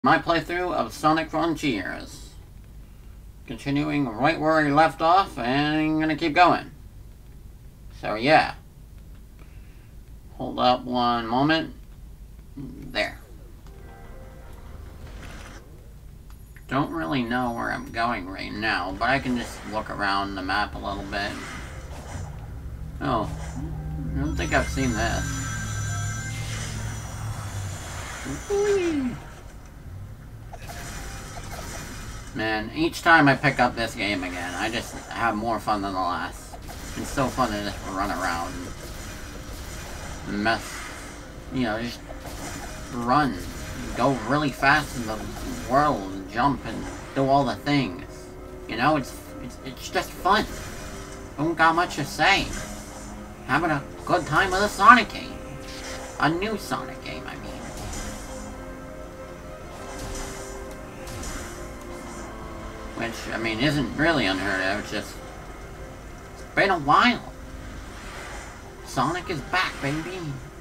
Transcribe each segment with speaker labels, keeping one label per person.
Speaker 1: My playthrough of Sonic Frontiers. Continuing right where I left off, and I'm gonna keep going. So yeah. Hold up one moment. There. Don't really know where I'm going right now, but I can just look around the map a little bit. Oh, I don't think I've seen this. Whee! Man, each time I pick up this game again, I just have more fun than the last. It's so fun to just run around and mess, you know, just run, go really fast in the world, and jump and do all the things. You know, it's just fun. Don't got much to say. Having a good time with a Sonic game. A new Sonic game, I mean. Which, I mean, isn't really unheard of, it's just... It's been a while. Sonic is back, baby.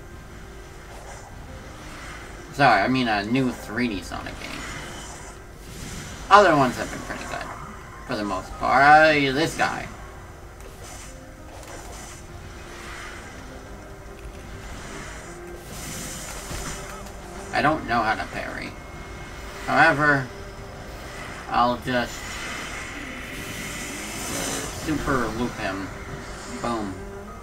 Speaker 1: Sorry, I mean a new 3D Sonic game. Other ones have been pretty good, for the most part. This guy. I don't know how to parry. However, I'll just super loop him. Boom.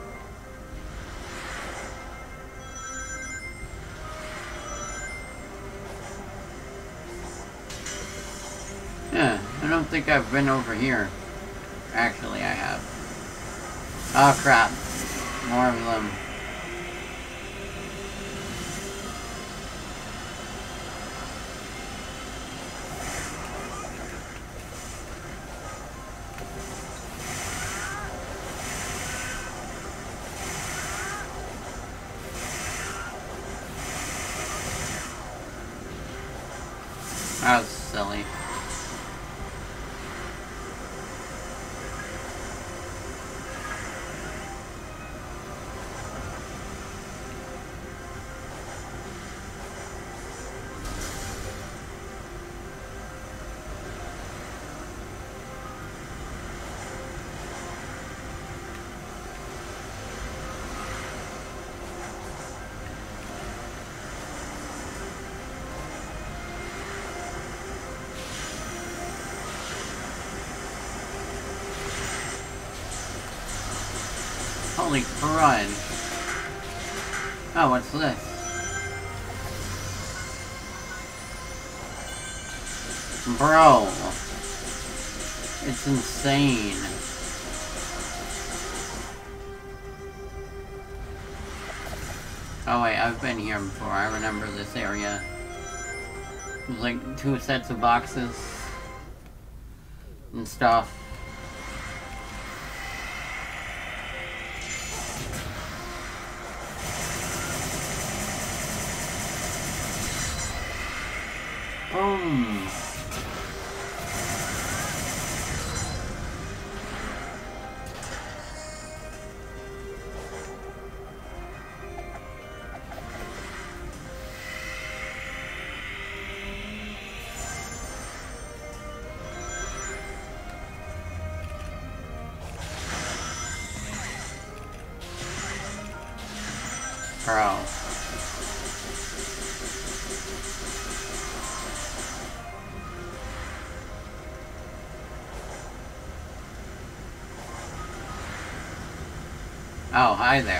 Speaker 1: Yeah, I don't think I've been over here. Actually, I have. Oh crap. More of them. That was silly. Holy crud. Oh, what's this? Bro. It's insane. Oh wait, I've been here before. I remember this area. There's like 2 sets of boxes and stuff. Boom. Bro. Oh, hi there.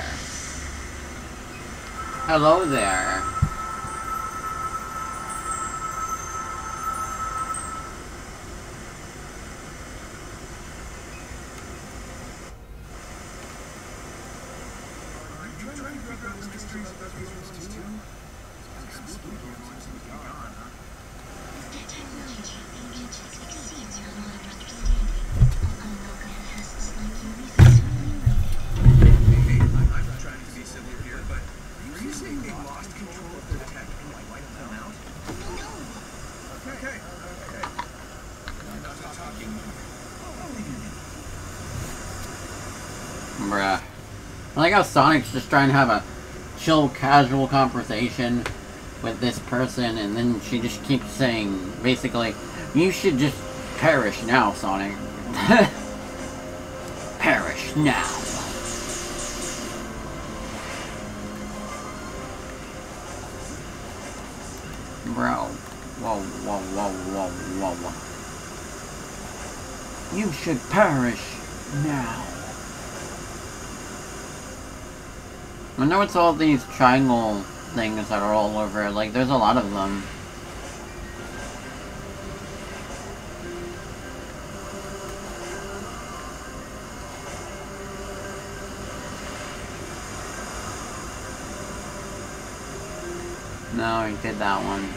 Speaker 1: Hello there. Bruh. I like how Sonic's just trying to have a chill, casual conversation with this person, and then she just keeps saying, basically, you should just perish now, Sonic. Perish now. Bro. Whoa, whoa, whoa, whoa, whoa, whoa. You should perish now. I know it's all these triangle things that are all over, like, there's a lot of them. No, he did that one.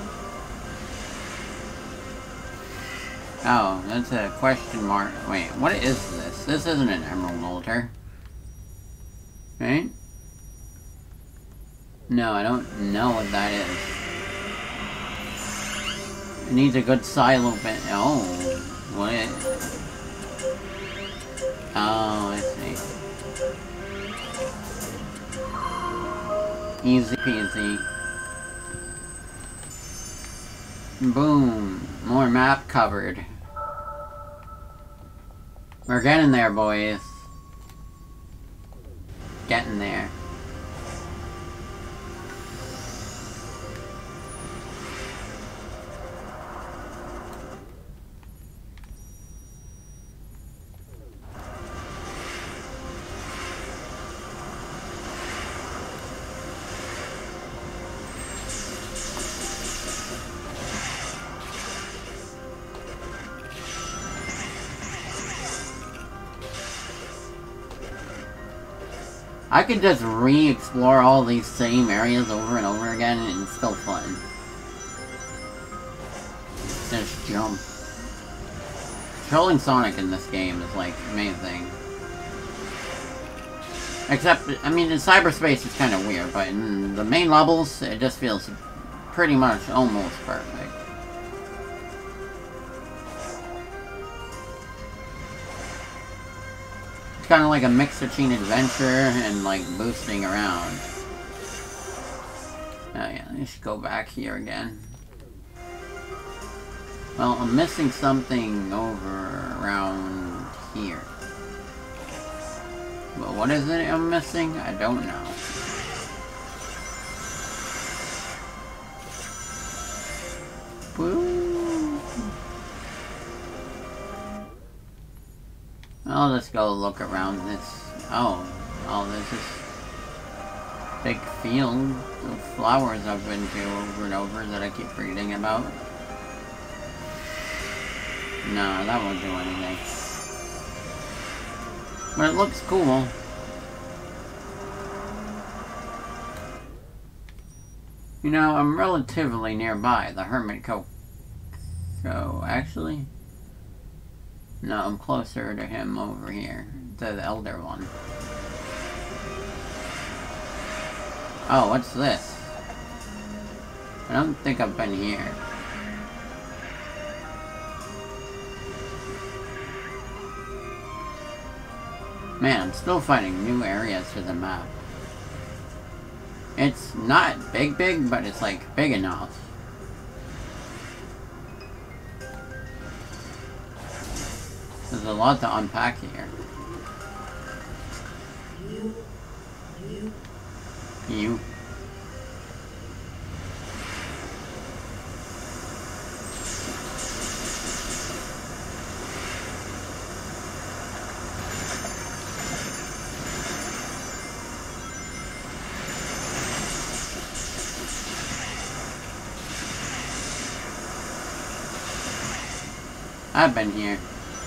Speaker 1: Oh, that's a question mark. Wait, what is this? This isn't an emerald altar. Right? No, I don't know what that is. It needs a good silo bit. Oh, what is... Oh, I see. Easy peasy. Boom. More map covered. We're getting there, boys. Getting there. I could just re-explore all these same areas over and over again, and it's still fun. Just jump. Controlling Sonic in this game is, like, amazing. Except, I mean, in cyberspace it's kind of weird, but in the main levels, it just feels pretty much almost perfect. Kind of like a mix between adventure and like boosting around. Oh yeah, let's go back here again. Well, I'm missing something over around here. But what is it I'm missing? I don't know. Woo! I'll just go look around this. Oh, there's this big field of flowers I've been to over and over that I keep reading about. No, that won't do anything. But it looks cool. You know, I'm relatively nearby the Hermit Coco. So, actually... No, I'm closer to him over here. To the Elder one. Oh, what's this? I don't think I've been here. Man, I'm still finding new areas to the map. It's not big, but it's like big enough. There's a lot to unpack here. You. I've been here.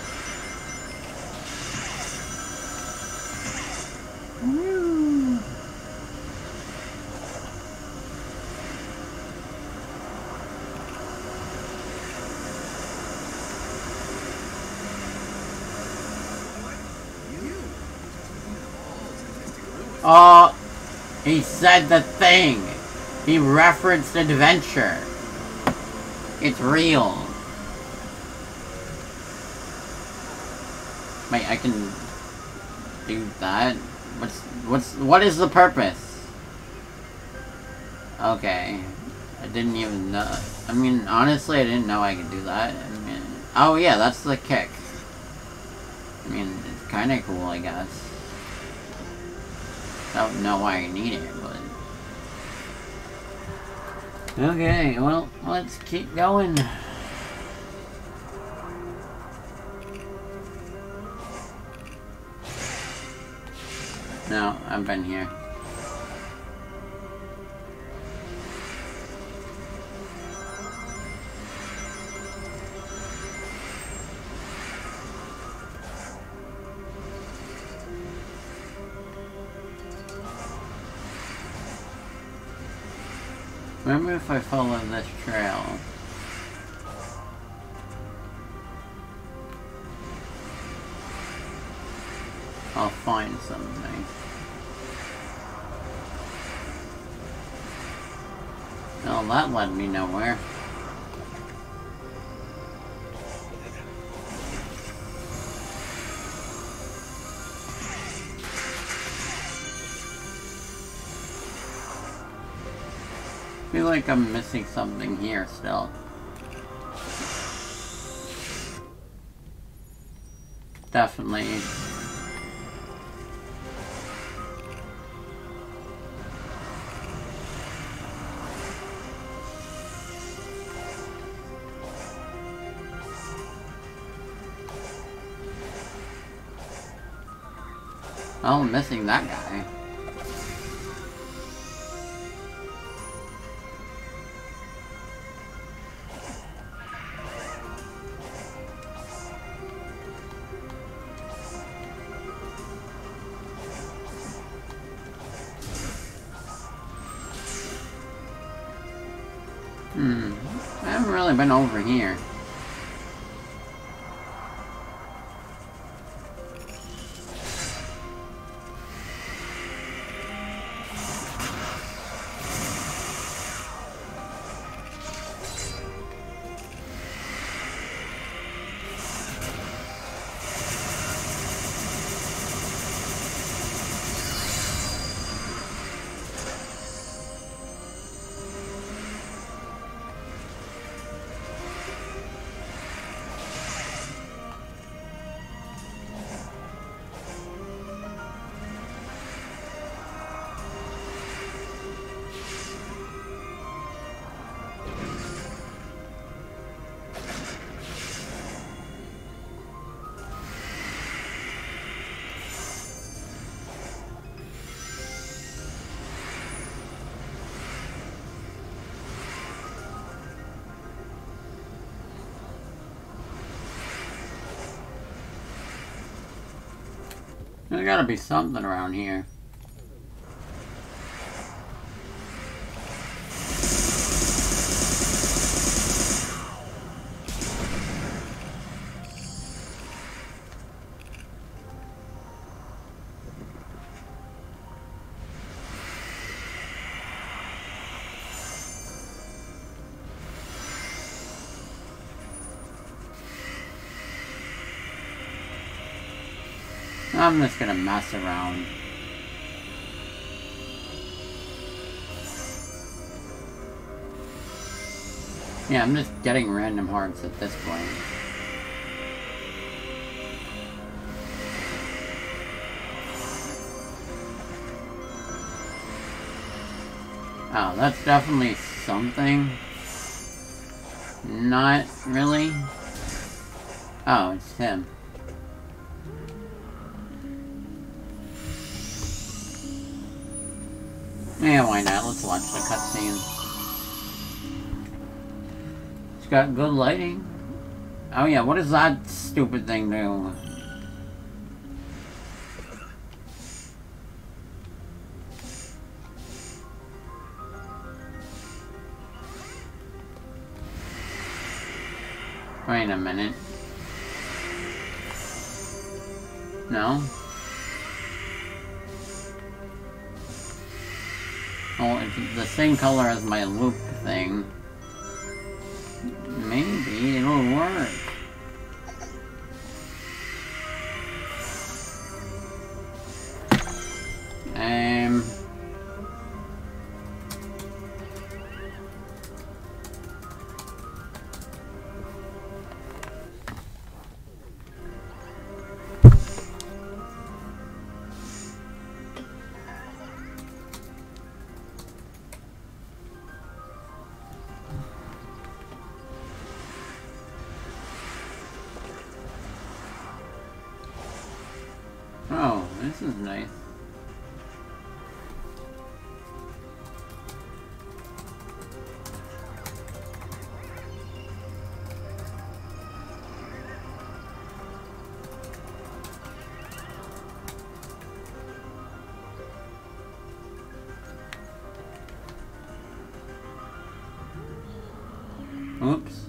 Speaker 1: Oh, he said the thing. He referenced adventure. It's real. Wait, I can do that? What is the purpose? Okay. I didn't even know. I mean, honestly, I didn't know I could do that. I mean, oh yeah, that's the kick. I mean, it's kind of cool, I guess. Don't know why I need it, but... Okay, well, let's keep going. No, I've been here. Remember if I follow this trail? I'll find something. Well, that led me nowhere. I feel like I'm missing something here still. Definitely. Oh, I'm missing that guy. I haven't really been over here. There's gotta be something around here. I'm just gonna mess around. Yeah, I'm just getting random hearts at this point. Oh, that's definitely something. Not really. Oh, it's him. Yeah, why not? Let's watch the cutscene. It's got good lighting. Oh yeah, what does that stupid thing do? Wait a minute. No? Oh, it's the same color as my loop thing. Maybe it'll work. This is nice. Oops.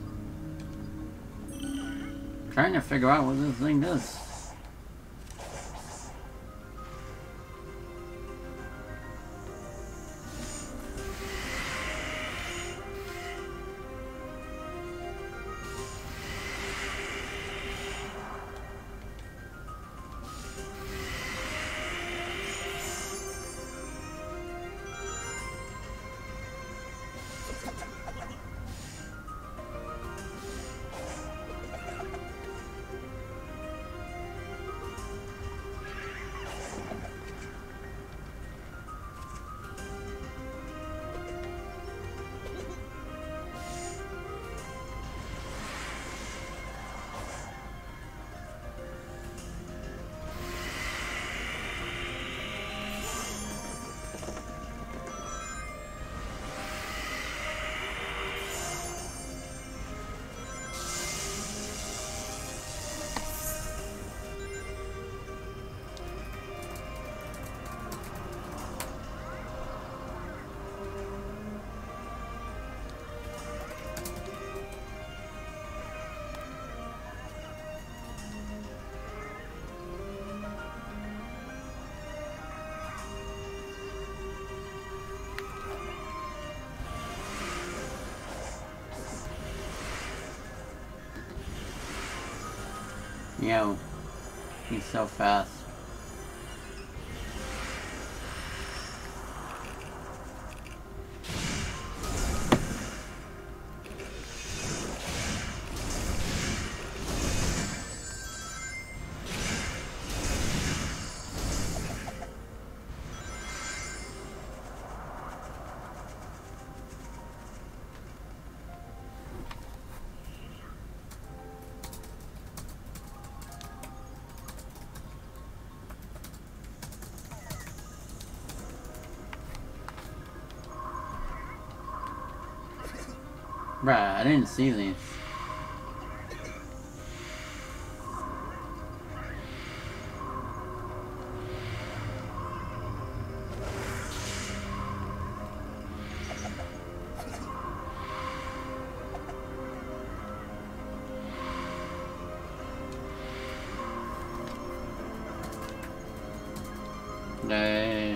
Speaker 1: Trying to figure out what this thing does. Yo, he's so fast. Bruh, I didn't see these. Nay.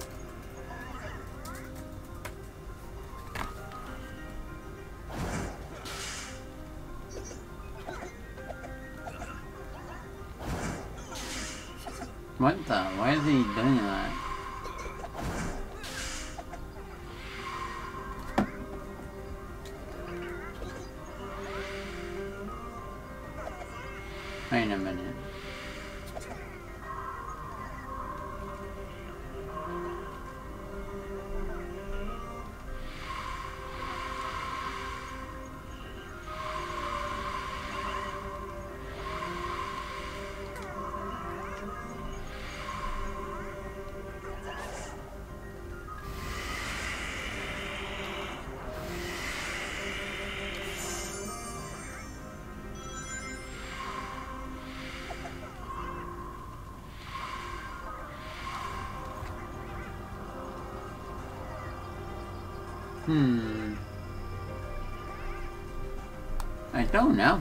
Speaker 1: What the? Why is he doing that? Wait a minute. I don't know.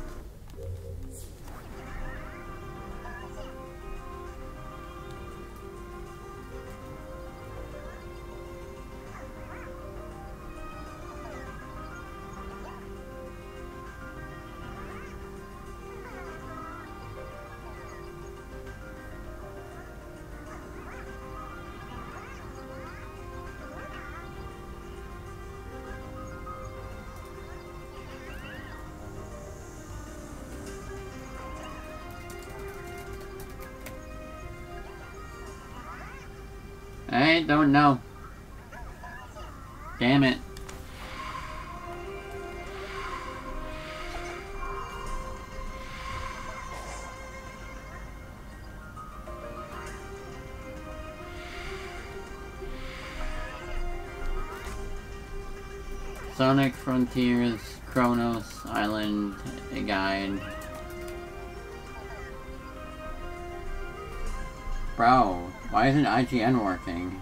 Speaker 1: I don't know. Damn it. Sonic Frontiers, Chronos Island, a guide. Bro, why isn't IGN working?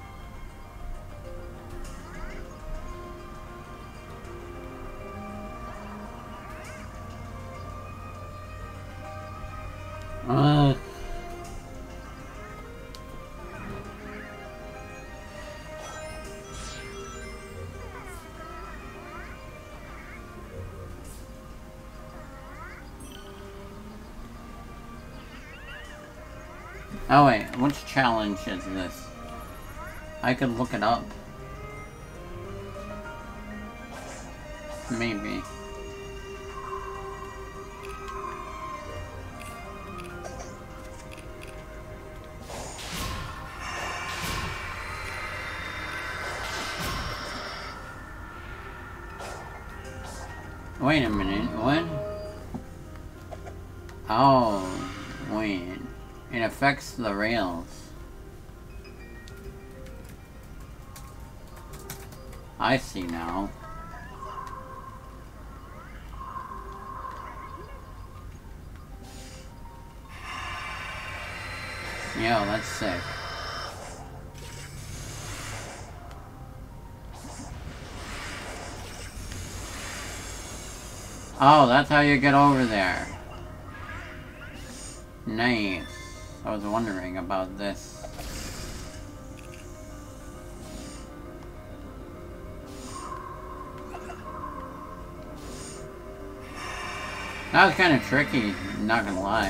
Speaker 1: Oh wait, which challenge is this? I could look it up. Maybe. Wait a minute, what? Oh, wait. It affects the rails. I see now. Yo, that's sick. Oh, that's how you get over there. Nice. I was wondering about this. That was kind of tricky, not gonna lie.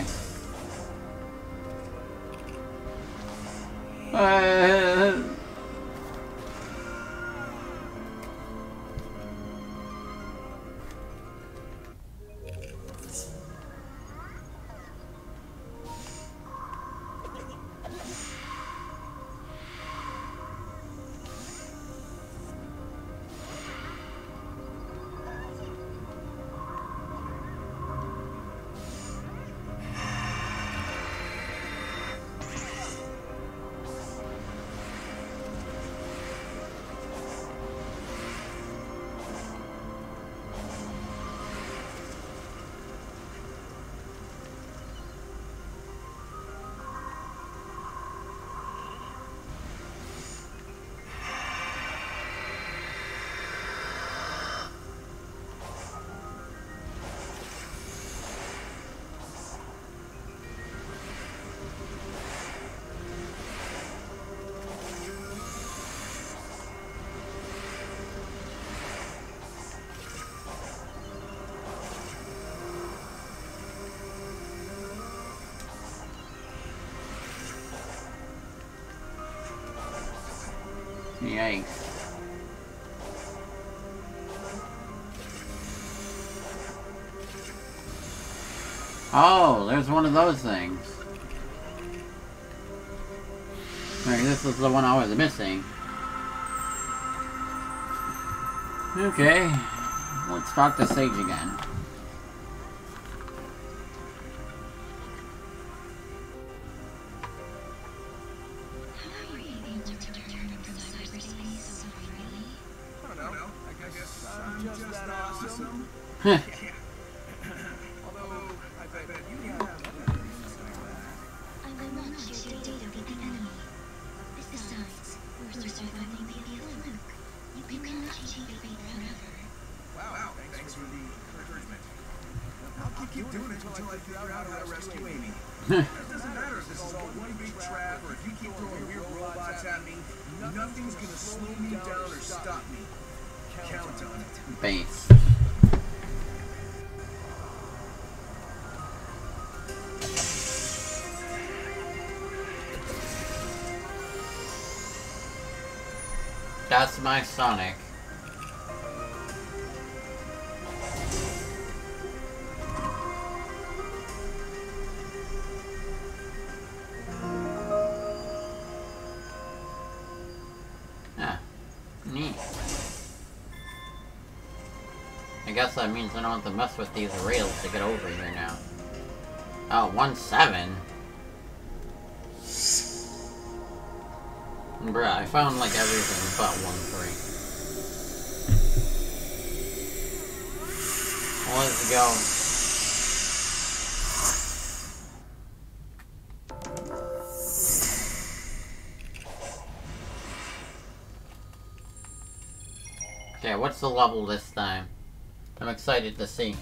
Speaker 1: Yikes. Oh, there's one of those things. Maybe this is the one I was missing. Okay, let's talk to Sage again. Base. That's my Sonic. Ah, neat. I guess that means I don't have to mess with these rails to get over here now. Oh, 1-7? Bruh, I found like everything but 1-3. Let's go. Okay, what's the level this time? I'm excited to see.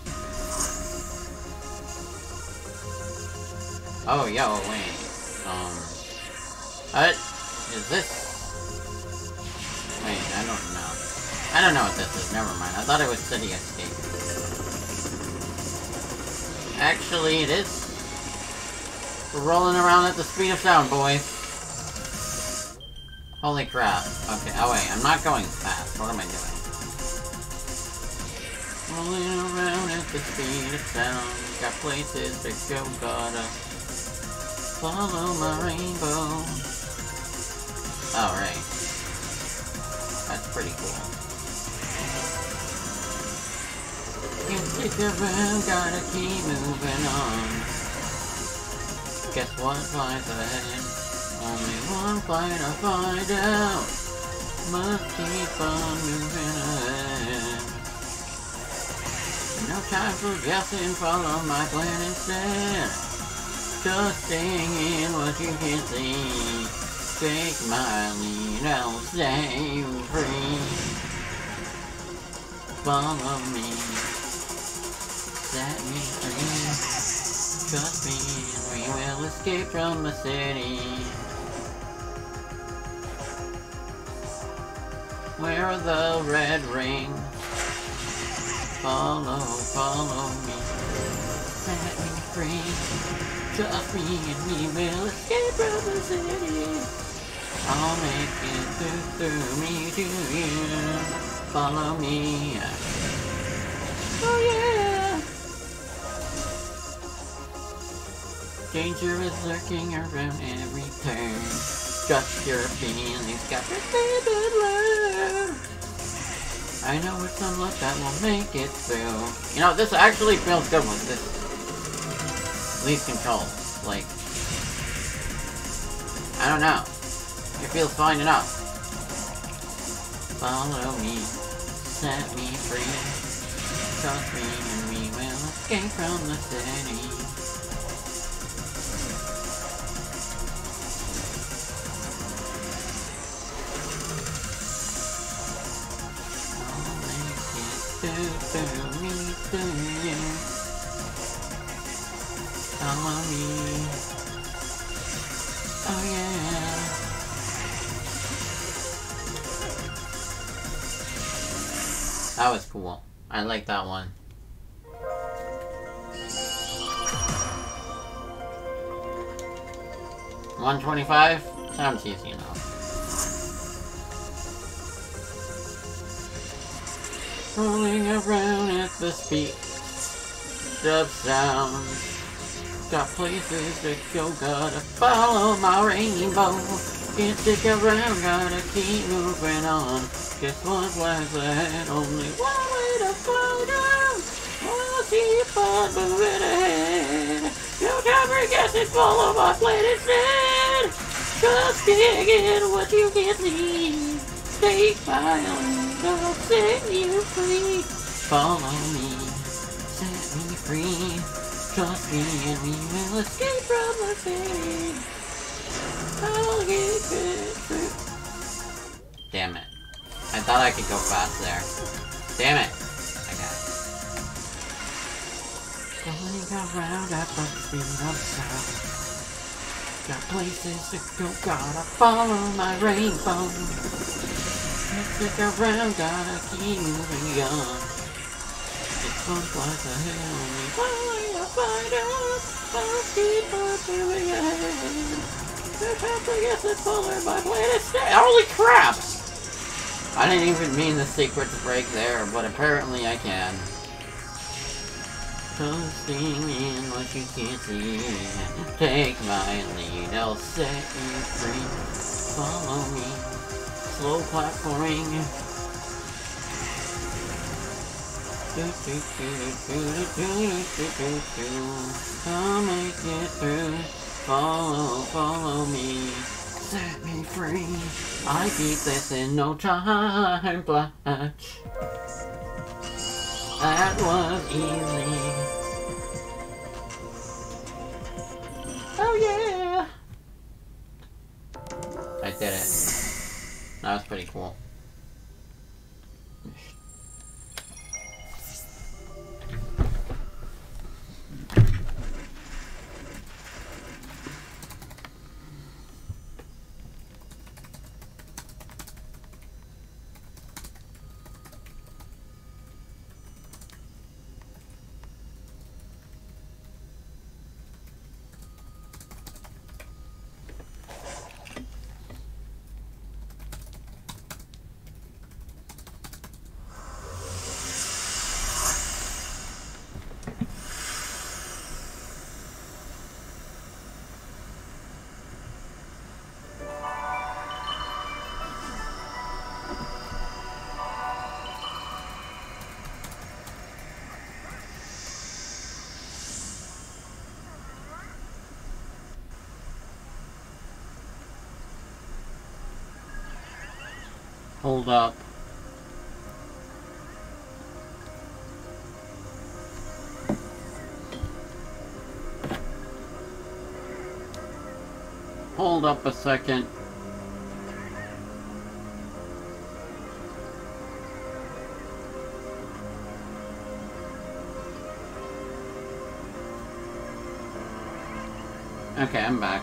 Speaker 1: Oh, yo, wait. What? Is this? Wait, I don't know. I don't know what this is, never mind. I thought it was City Escape. Actually, it is. We're rolling around at the speed of sound, boys. Holy crap. Okay, oh wait, I'm not going fast. What am I doing? Rolling around at the speed of sound. Got places to go, gotta follow my rainbow. Alright. That's pretty cool. Can't stick around, gotta keep moving on. Guess what lies ahead? Only one fight to find out. Must keep on moving ahead. No time for guessing, follow my plan instead. Just staying in what you can see. Take my lead, I'll set you free. Follow me, set me free. Trust me, we will escape from the city. Wear the red ring. Follow, follow me. Set me free. Trust me and we will escape from the city. I'll make it through me to you. Follow me. Oh yeah. Danger is lurking around every turn. Trust your feelings, got your favorite learn. I know it's some luck that will make it through. You know, this actually feels good with this. Leaf control. Like, I don't know. It feels fine enough. Follow me, set me free. Trust me and we will escape from the city. I'll make it through me to you. Follow me. Oh yeah. That was cool. I like that one. $125? Sounds easy enough. Rolling around at the speed of sound. Got places to go, gotta follow my rainbow. Can't stick around, gotta keep moving on. Guess what lies ahead, only one way to find out. We'll keep on moving ahead. No time for guessing, follow my plan instead. Just dig in what you can see. Take my lead, I'll set you free. Follow me, set me free. Trust me and we will escape from the city. I'll get through. Damn it. I thought I could go fast there. Damn it. I got it. Going around at the speed of sound. Got places to go, gotta follow my rainbow. Can't stick around, gotta keep moving on. It's fun flies ahead, only one way to find out. I'll keep on moving ahead. There's half to guess it's polar my planet stay. Holy crap! I didn't even mean the secret to break there, but apparently I can. Trusting in what you can't see. Take my lead, I'll set you free. Follow me. Slow platforming. I'll make it through. Follow me. Set me free. I beat this in no time, Blatch. That was easy. Oh yeah! I did it. That was pretty cool. Hold up. Hold up a second. Okay, I'm back.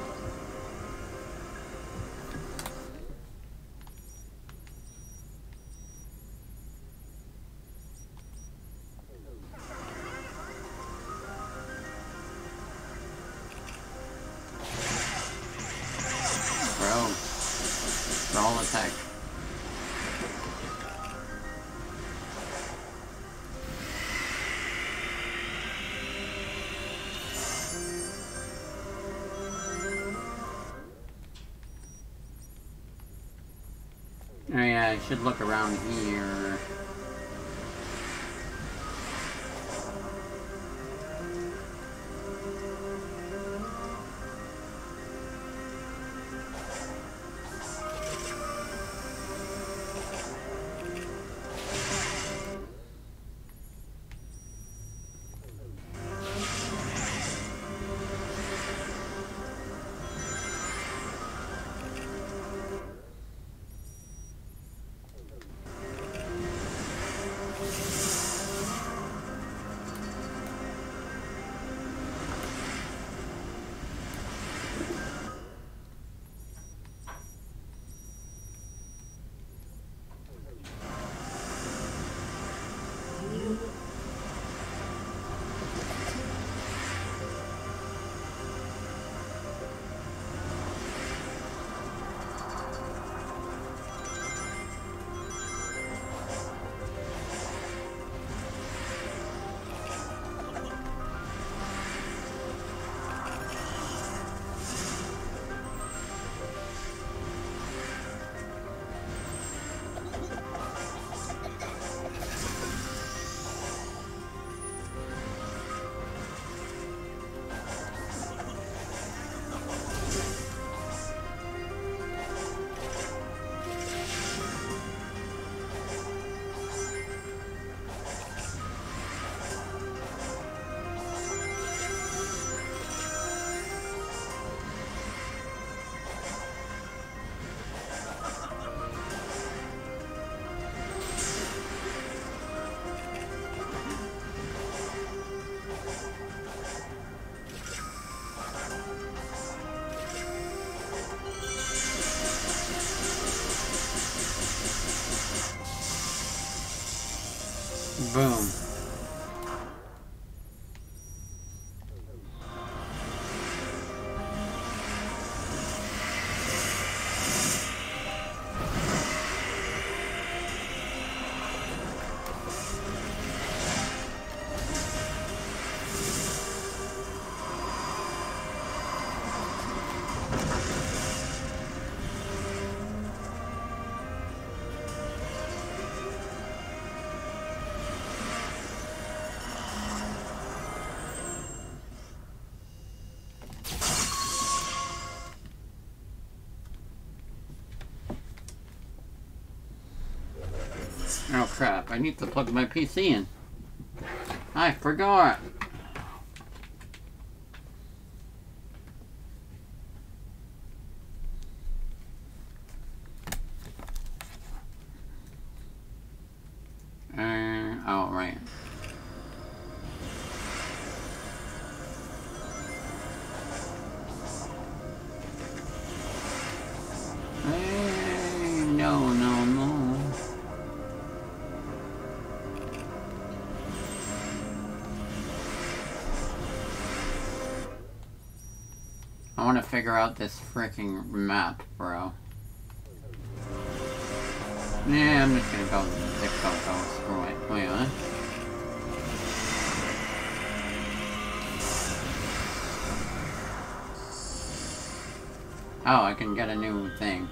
Speaker 1: Oh yeah, I should look around here. Boom. Oh crap, I need to plug my PC in. I forgot. Oh, right. No, no, no. I want to figure out this freaking map, bro. Yeah, I'm just gonna go the Coco. Screw it. Wait, what? Oh, I can get a new thing.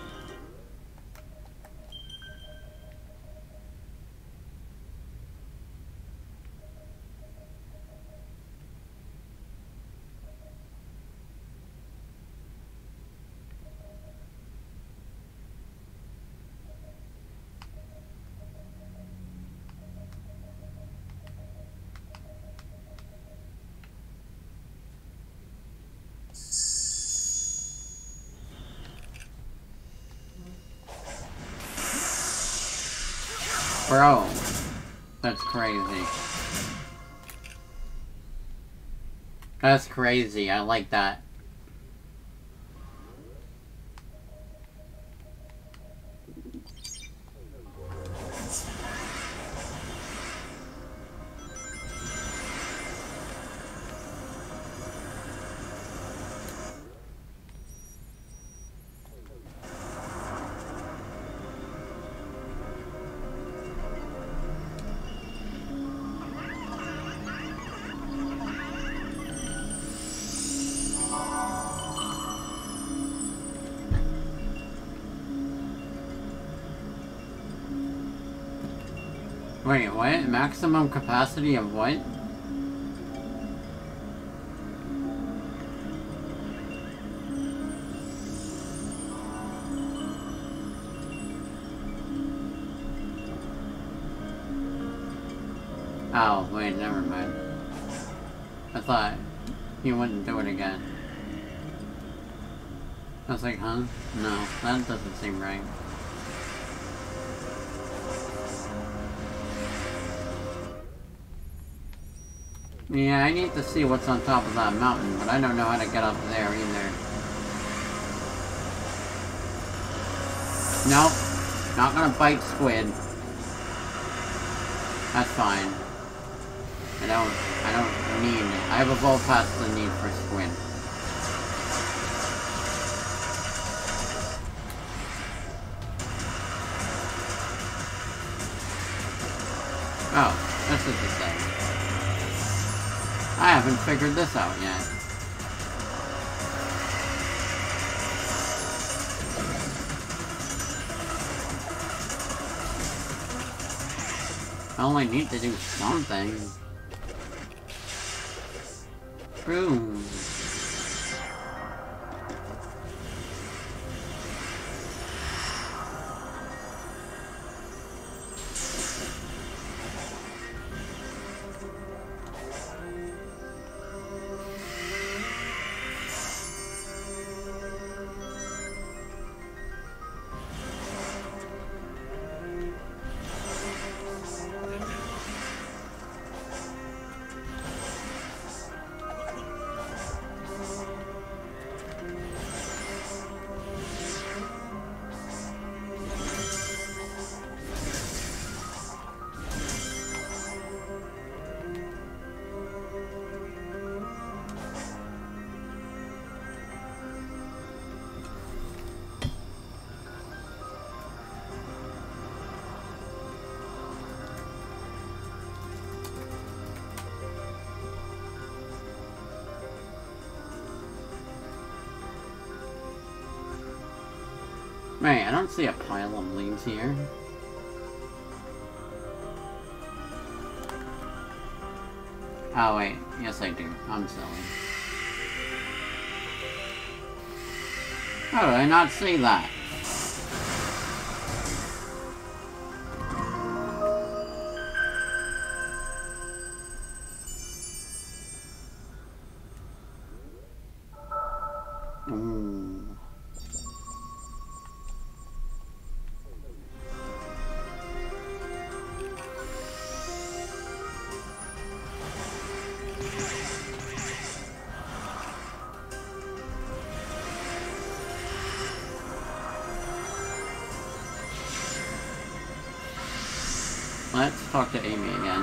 Speaker 1: Bro, that's crazy. That's crazy. I like that. Wait, what? Maximum capacity of what? Oh, wait, never mind. I thought he wouldn't do it again. I was like, huh? No, that doesn't seem right. Yeah, I need to see what's on top of that mountain, but I don't know how to get up there either. Nope. Not gonna bite squid. That's fine. I don't need it. I have evolved past the need for squid. Oh, this is the same. I haven't figured this out yet. I only need to do something. Boom. Wait, I don't see a pile of leaves here. Oh wait, yes I do. I'm silly. How did I not see that? Ooh. Let's talk to Amy again.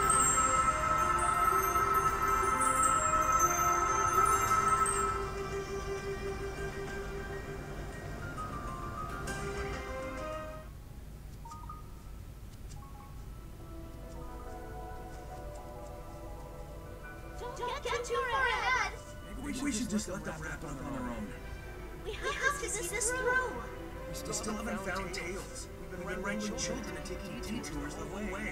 Speaker 2: Don't get too far ahead.
Speaker 3: Maybe we should just let them wrap up on their own.
Speaker 2: We have to see this through.
Speaker 3: We still haven't found Tails. We've been wrangling children and taking detours the whole way.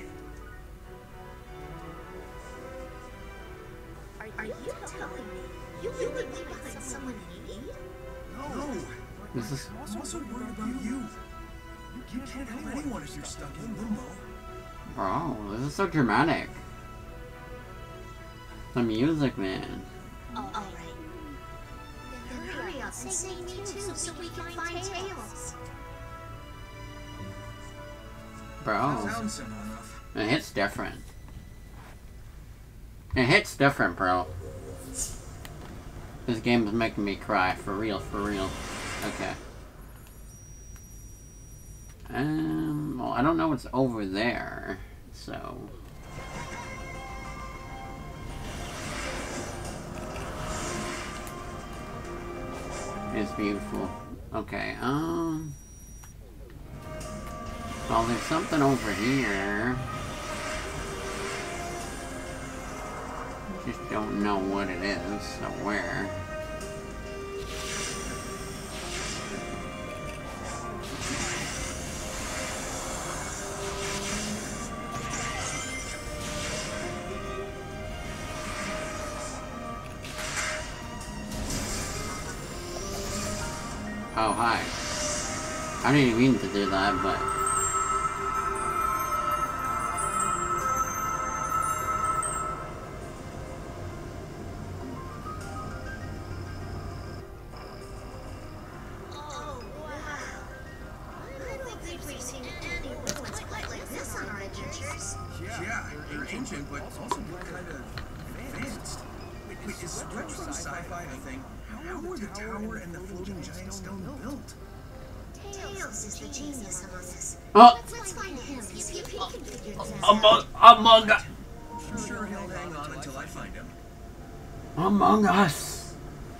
Speaker 2: Are you telling me you would leave behind someone in need?
Speaker 3: No.
Speaker 1: This is
Speaker 3: I'm also worried about you. You can't help anyone if you're stuck in limbo.
Speaker 1: bro, this is so dramatic. The music, man.
Speaker 2: All right. Then hurry up and sing me too, so we can find Tails.
Speaker 1: Bro,
Speaker 3: Sounds simple enough.
Speaker 1: it hits different. It hits different, bro. This game is making me cry, for real, for real. Okay. Well, I don't know what's over there, so... It's beautiful. Okay, well, there's something over here. Just don't know what it is, so where. Oh, hi. I didn't even mean to do that, but...
Speaker 2: Oh, wow. I don't think we've seen any ruins quite like this on our adventures.
Speaker 3: Yeah, they're ancient, but also kind of advanced. Wait, is retro sci-fi a thing? How were the tower and the floating giant stone built?
Speaker 2: Tails is the genius among us.
Speaker 1: Oh!
Speaker 2: Let's find him and see if he can figure this out.
Speaker 1: Among Us!
Speaker 3: I'm sure he'll hang on until I find him.
Speaker 1: Among Us!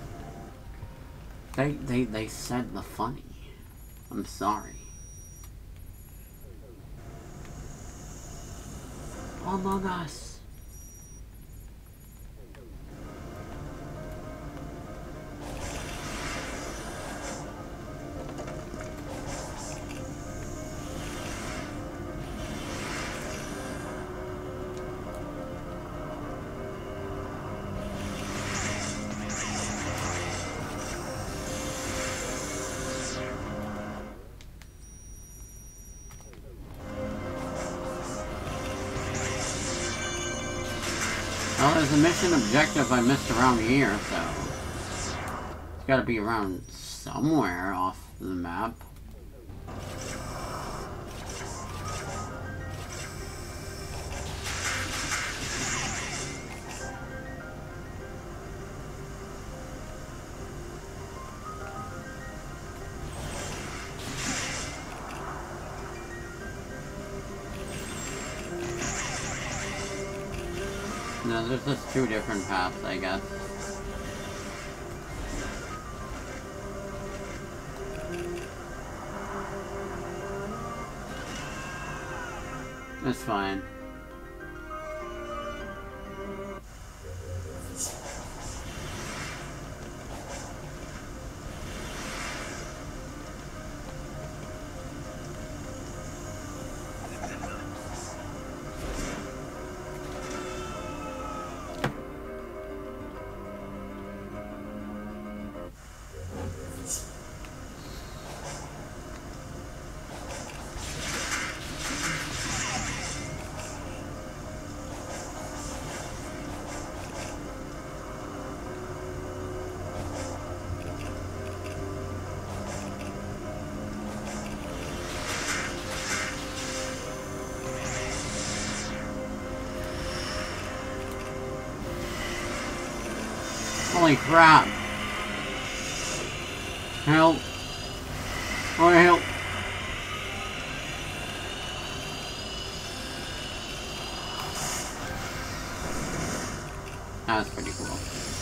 Speaker 1: They said the funny. I'm sorry. Among Us. Well, there's a mission objective I missed around here, so... It's gotta be around somewhere off the map. No, there's just two different paths, I guess. It's fine. Holy crap. Help. Oh, help. That was pretty cool.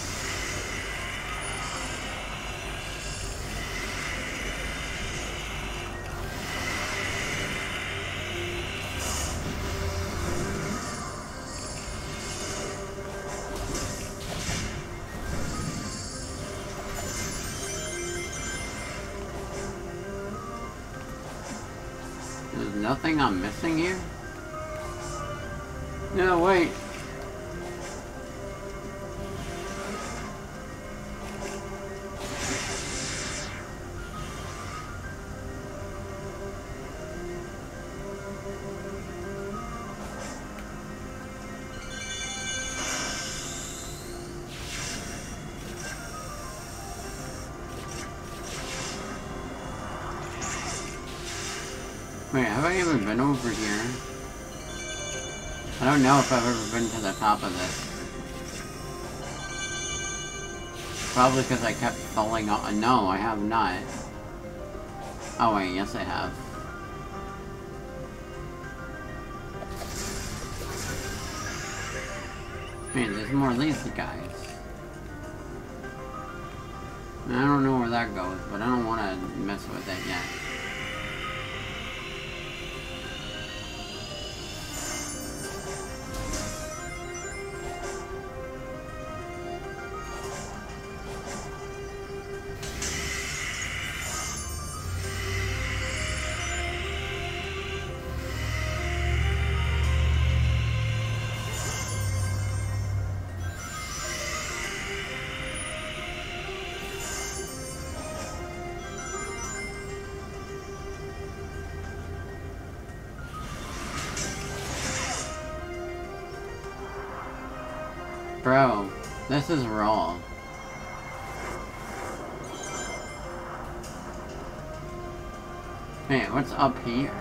Speaker 1: There's nothing I'm missing here? No, wait. Wait, have I ever been over here? I don't know if I've ever been to the top of this. Probably because I kept falling off. No, I have not. Oh wait, yes I have. Man, there's more of these guys. I don't know where that goes, but I don't want to mess with it yet. Bro, this is raw. Hey, what's up here?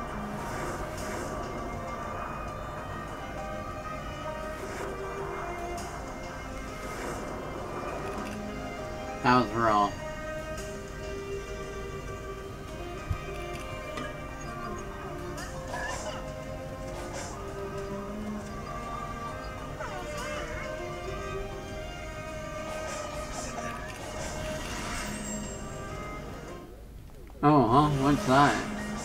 Speaker 1: That was raw. Oh, huh? What's that?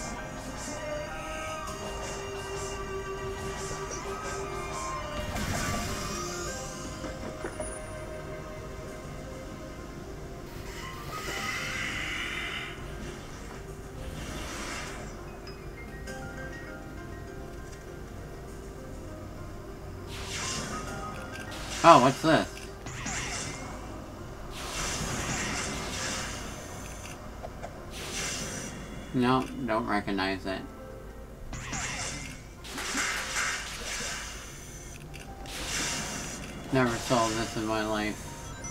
Speaker 1: Oh, what's this? No, don't recognize it. Never saw this in my life.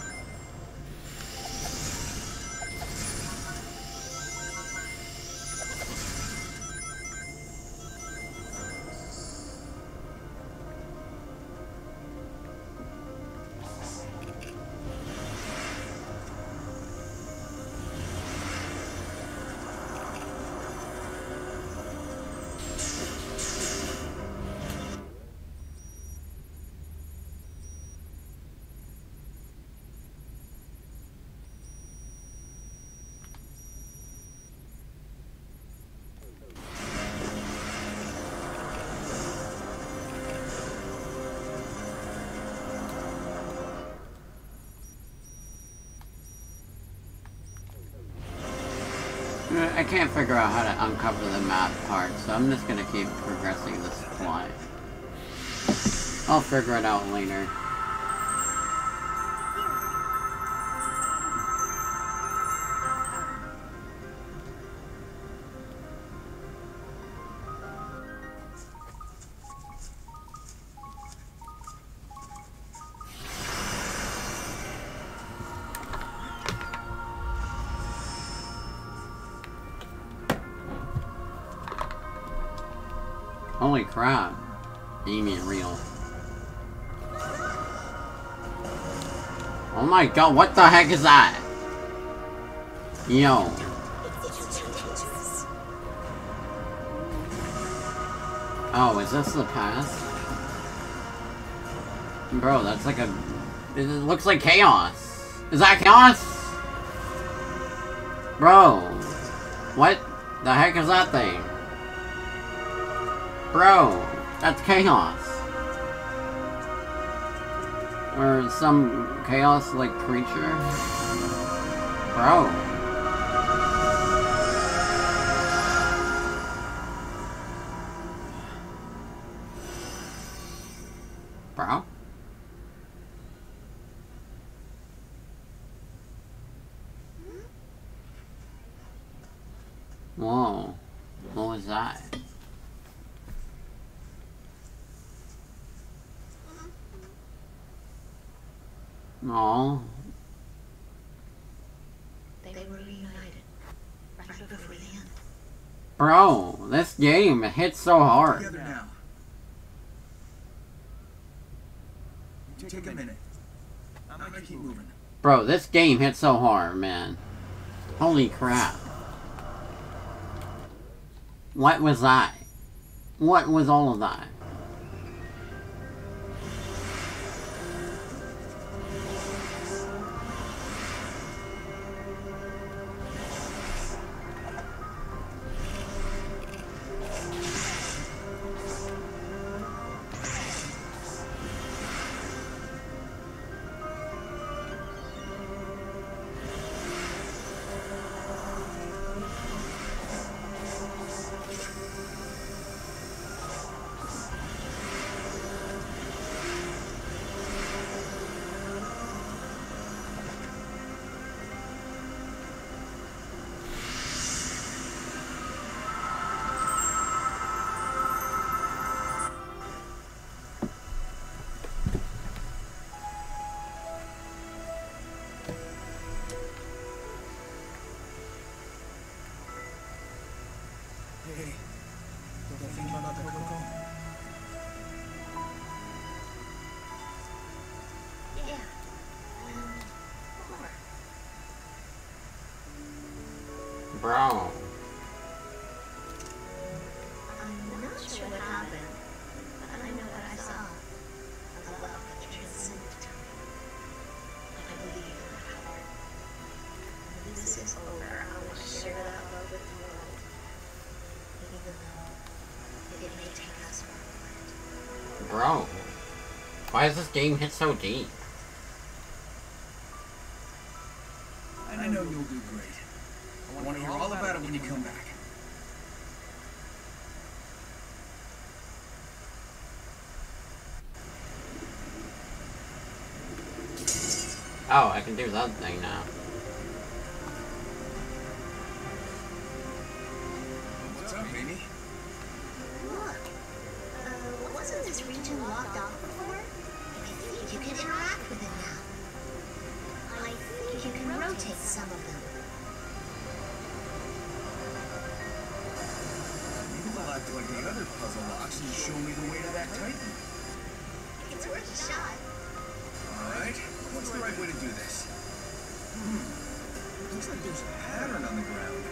Speaker 1: I can't figure out how to uncover the map part, so I'm just gonna keep progressing this plot. I'll figure it out later. Holy crap. You mean real. Oh my god, what the heck is that? Yo. Oh, is this the past? Bro, that's like a... It looks like chaos. Is that chaos? Bro. What the heck is that thing? Bro, that's chaos. Or some chaos-like creature? Bro. Bro? Whoa. What was that? No.
Speaker 2: They were reunited right before the end.
Speaker 1: Bro, this game hits so hard.
Speaker 3: Together now. Take a minute. I'm gonna keep moving.
Speaker 1: Bro, this game hits so hard, man. Holy crap. What was that? What was all of that?
Speaker 3: Hey, don't think about the Coco.
Speaker 2: Yeah. More.
Speaker 1: Bro.
Speaker 2: I'm not sure what happened, but I know what I saw. A love that transcended time. I believe in that power. When this is over, I will share that love with the world. Even though it may take us far apart.
Speaker 1: Bro. Why does this game hit so deep?
Speaker 3: I know you'll do great. I want to hear all about it when you come back.
Speaker 1: Oh, I can do that thing now.
Speaker 3: What's up, baby?
Speaker 2: Look. Wasn't this region locked off before? I think you can interact with it now. I think you can rotate some of them.
Speaker 3: Maybe they'll act like the other puzzle locks and show me the way to that Titan.
Speaker 2: It's worth a shot.
Speaker 3: Alright, what's the right way to do this? Looks like there's a pattern on the ground.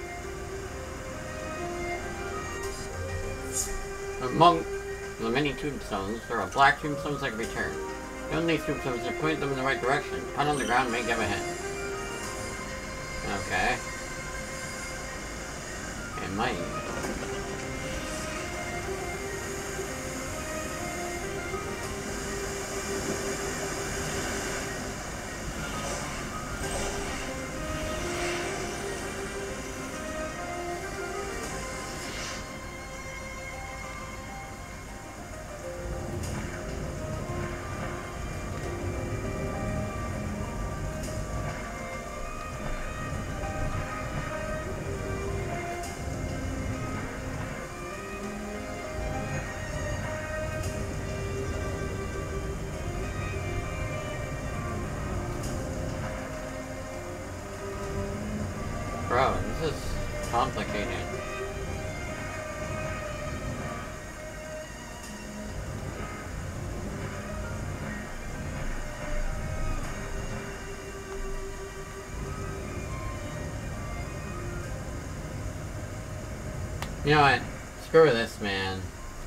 Speaker 1: Among the many tombstones, there are black tombstones that can be turned. Fill these tombstones and point them in the right direction. Put on the ground and may give a hint. Okay. It might. Bro, this is complicated. You know what? Screw this, man.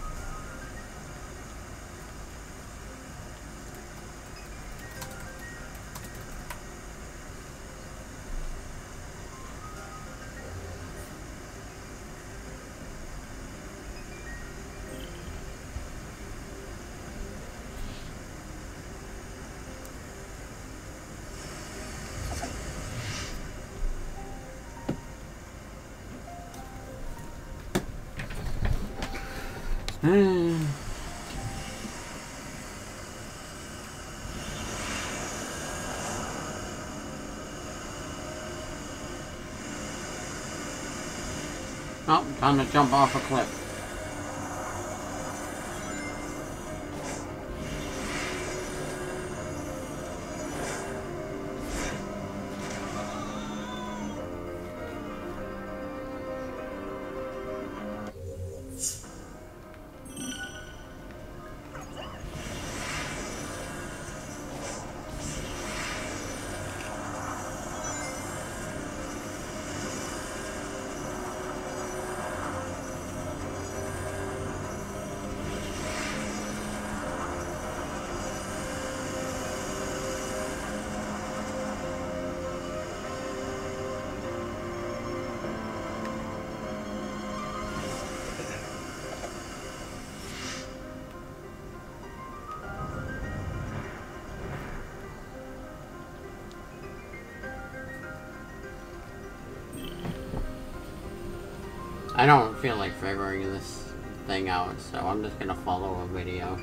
Speaker 1: Oh, time to jump off a cliff. I don't feel like figuring this thing out, so I'm just gonna follow a video.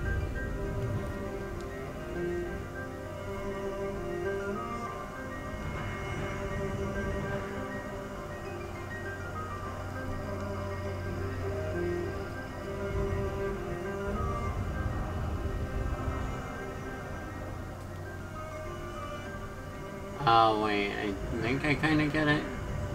Speaker 1: Oh wait, I think I kinda get it.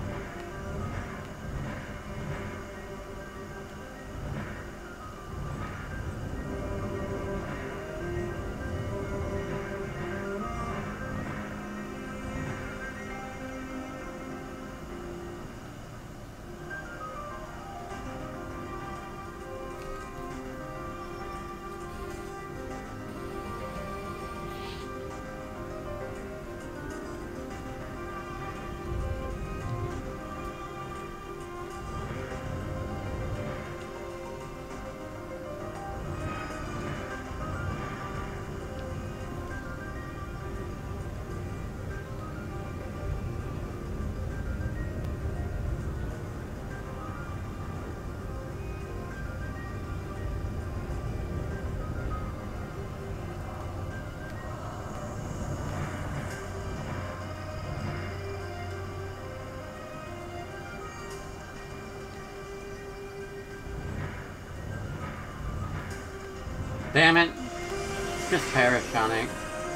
Speaker 1: Damn it. Just perish on it.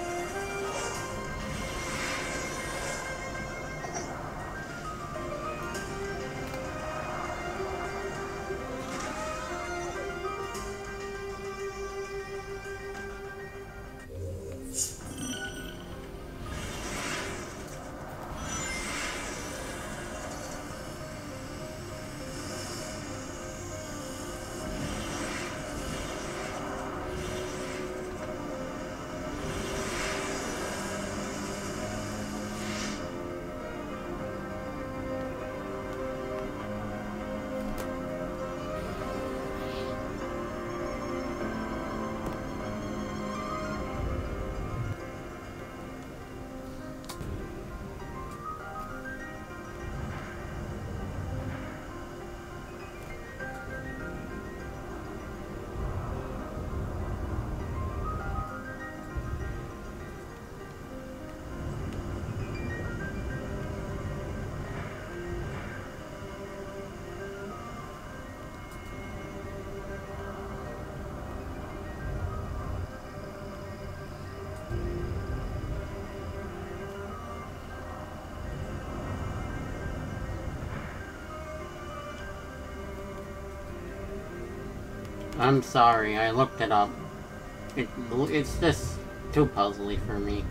Speaker 1: I'm sorry, I looked it up. It's just too puzzly for me.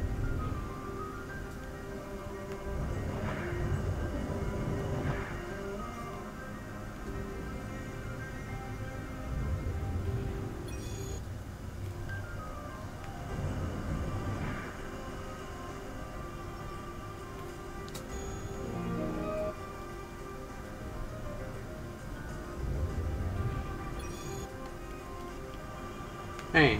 Speaker 1: Hey.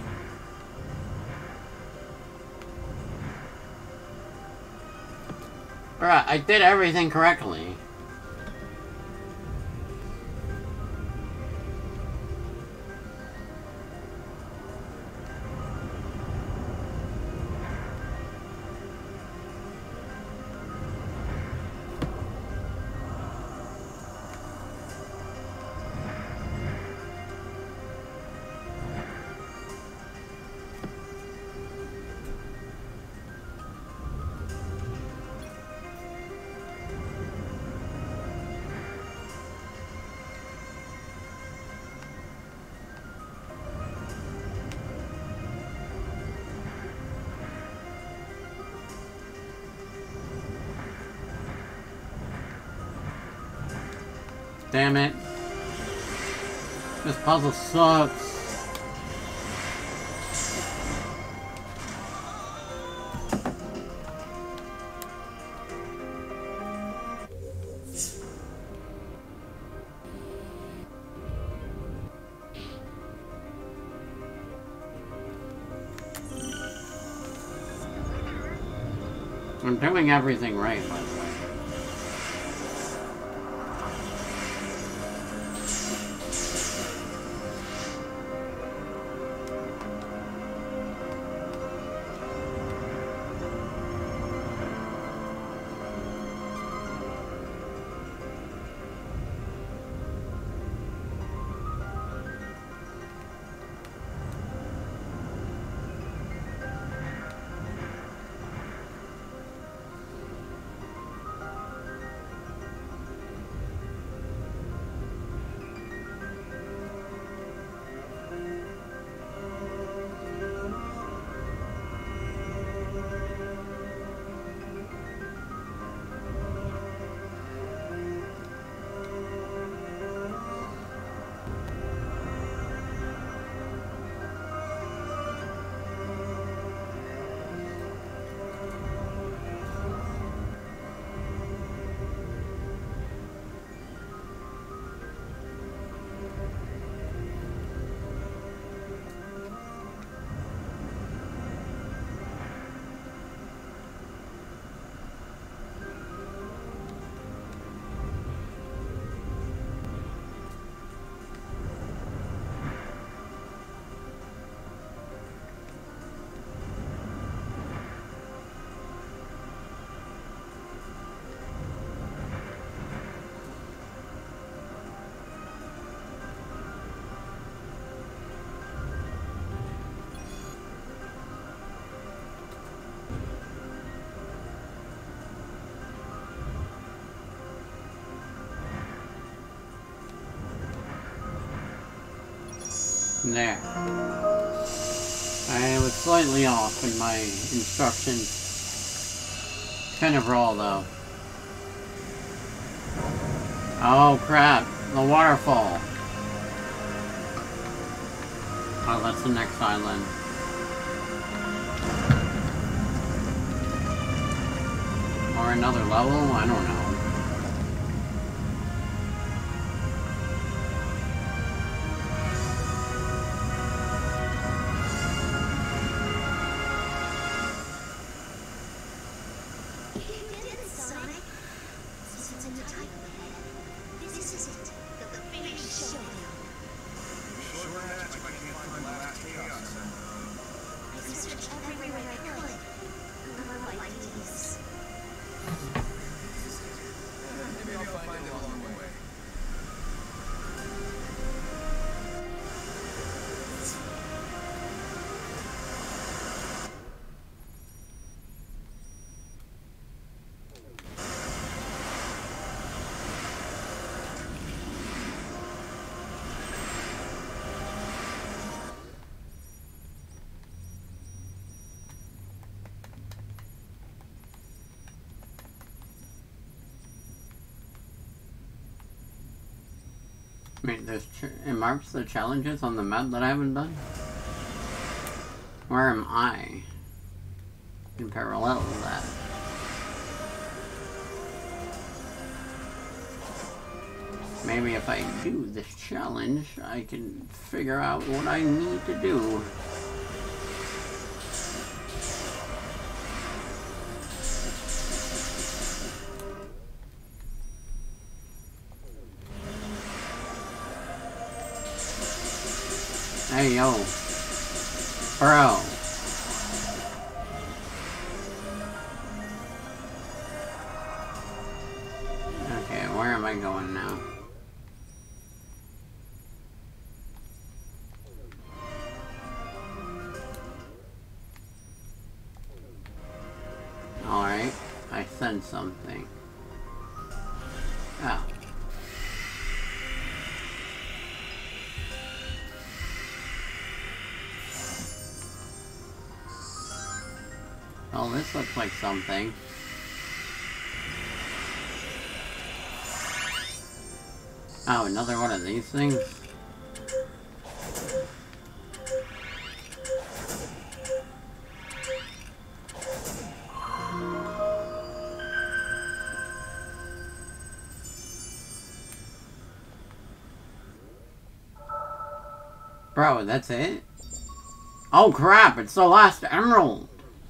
Speaker 1: Alright, I did everything correctly. Damn it. This puzzle sucks. I'm doing everything right, by the way. There. I was slightly off in my instructions. Kind of raw though. Oh crap, the waterfall. Oh, that's the next island. Or another level? I don't know. Wait, it marks the challenges on the map that I haven't done? Where am I? In parallel to that. Maybe if I do this challenge, I can figure out what I need to do. Hey, yo. Bro. Okay, where am I going now? Alright, I sent something. Oh. Oh, this looks like something. Oh, another one of these things? Bro, that's it? Oh crap, it's the last emerald!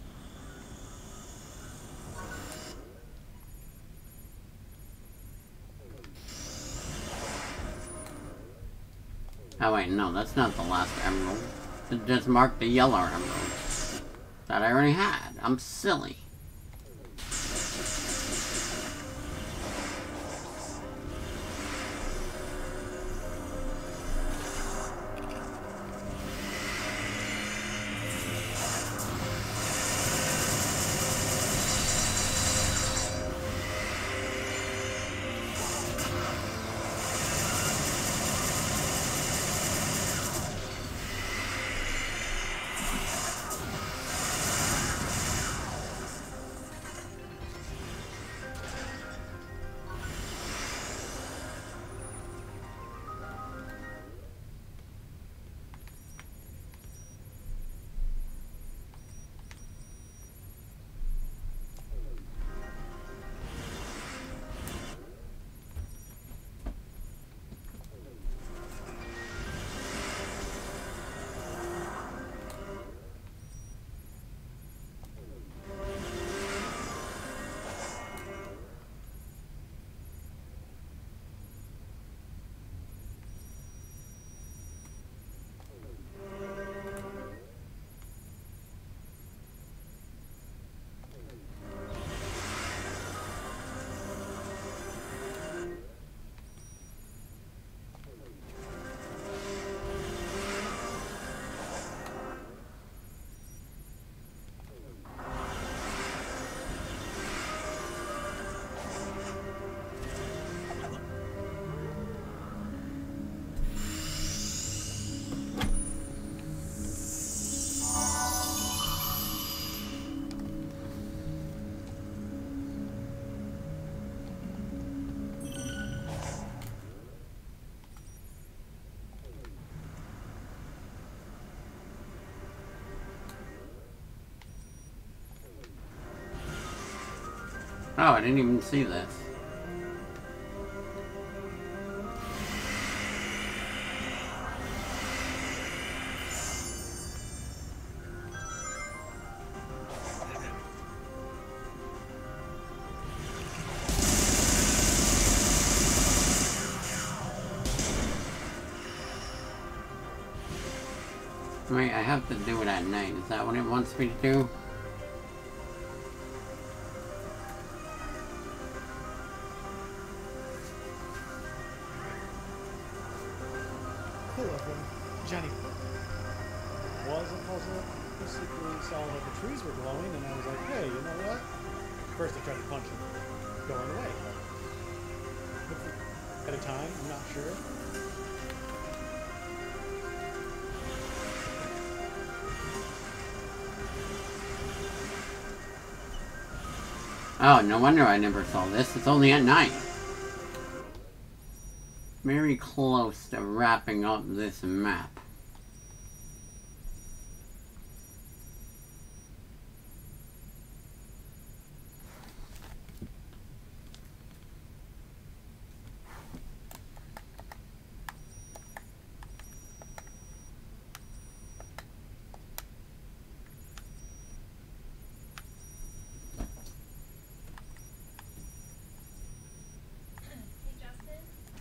Speaker 1: Oh wait, no, that's not the last emerald. It just marked the yellow emerald. That I already had. I'm silly. Oh, I didn't even see this. Wait, I have to do it at night. Is that what it wants me to do?
Speaker 4: Hello, Johnny. Was a puzzle. Basically saw that the trees were glowing, and I was like, hey, you know what? First I tried to punch him. Going away. At a time, I'm not sure.
Speaker 1: Oh, no wonder I never saw this. It's only at night. Very close to wrapping up this map.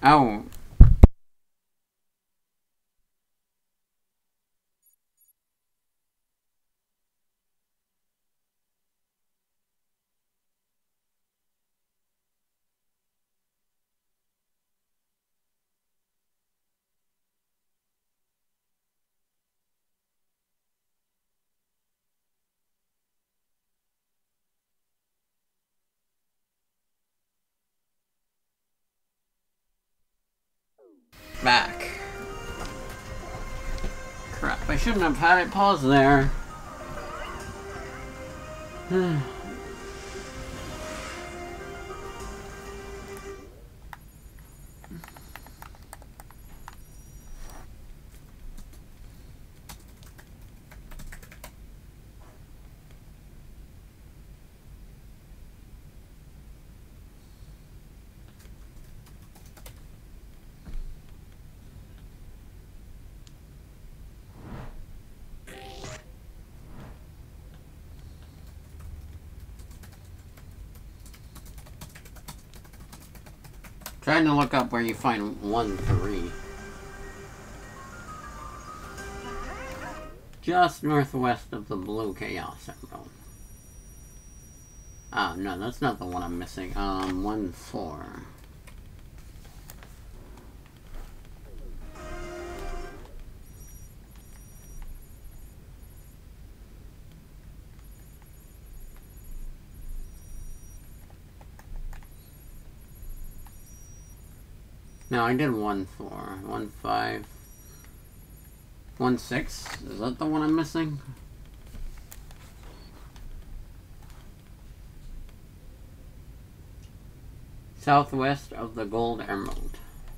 Speaker 1: Oh. Back. Crap, I shouldn't have had it pause there. Trying to look up where you find 1-3. Just northwest of the blue Chaos Emerald. Oh, no, that's not the one I'm missing. 1-4. No, I did 1-4. 1-5. 1-6? Is that the one I'm missing? Southwest of the Gold Emerald.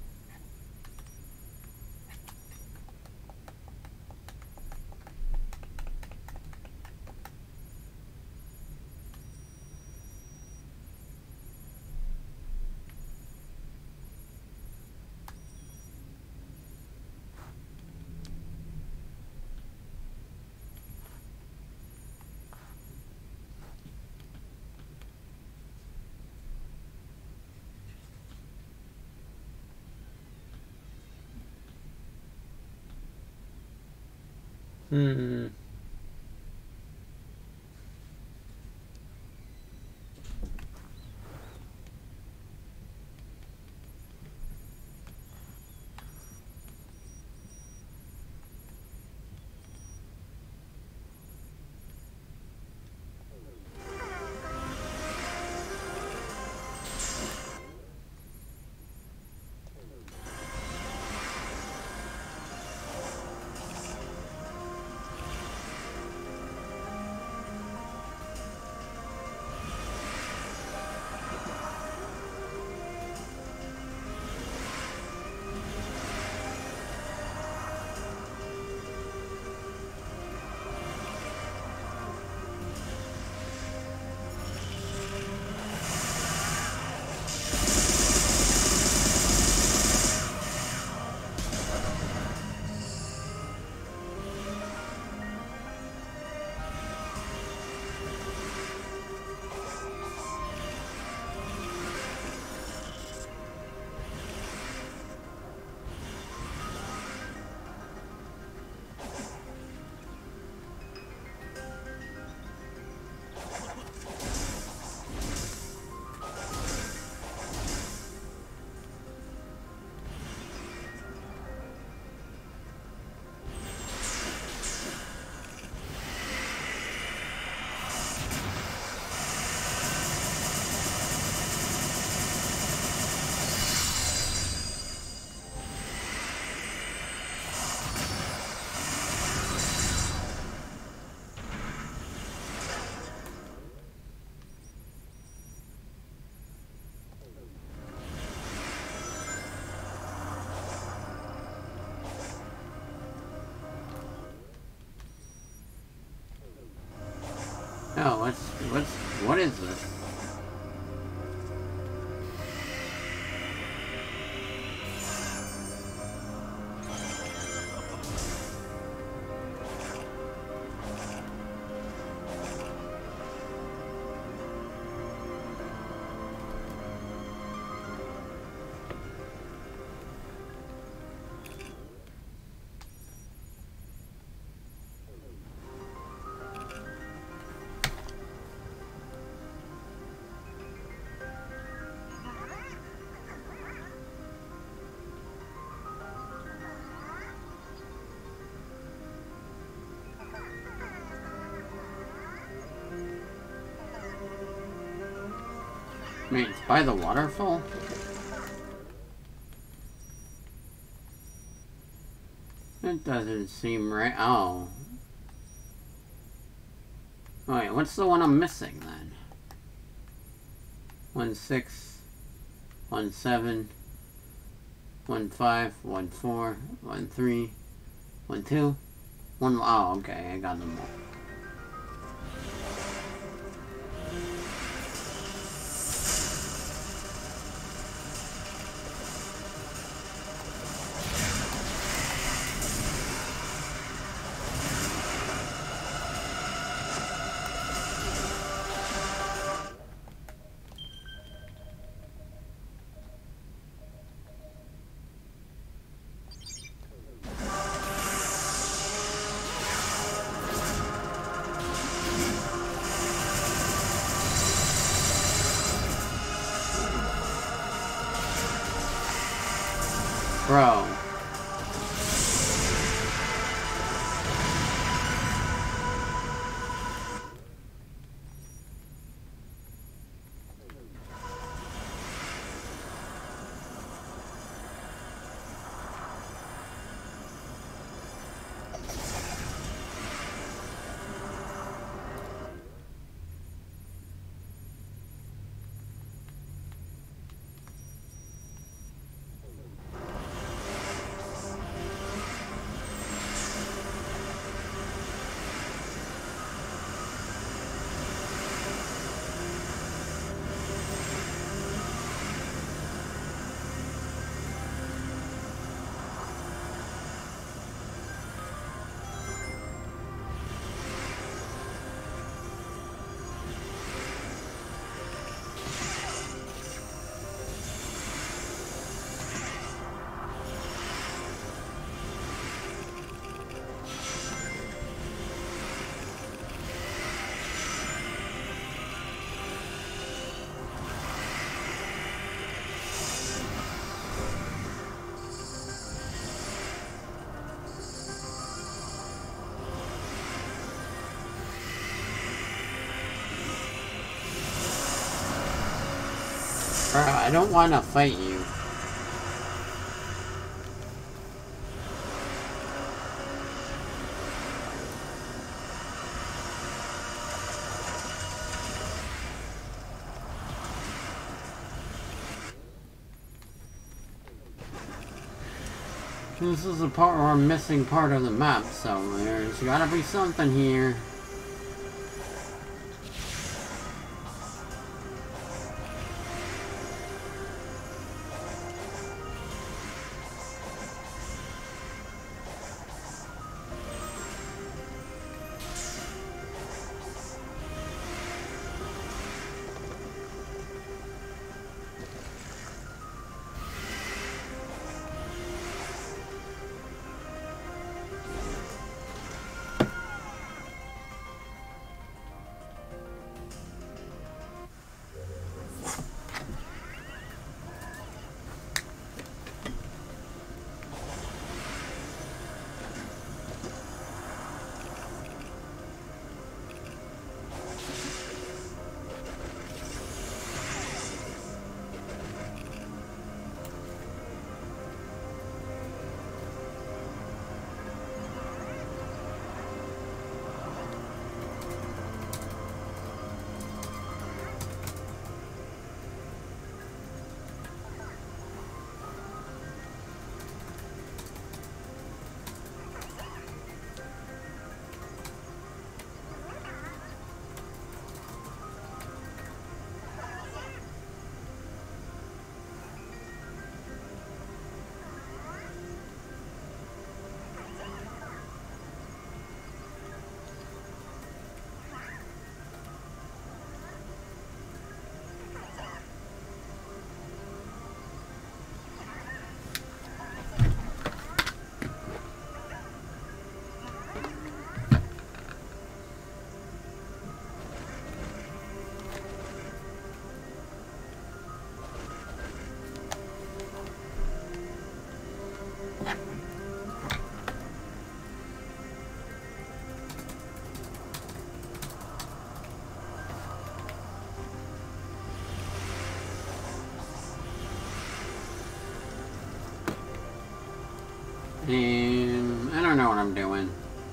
Speaker 1: Oh, what is this? Wait, it's by the waterfall? It doesn't seem right. Oh. Wait, what's the one I'm missing then? 16, 17, 15, 14, 13, 12, 1. Oh, okay, I got them all. Bro. Bro, I don't want to fight you. This is the part where I'm missing part of the map, so there's gotta be something here. I don't know what I'm doing.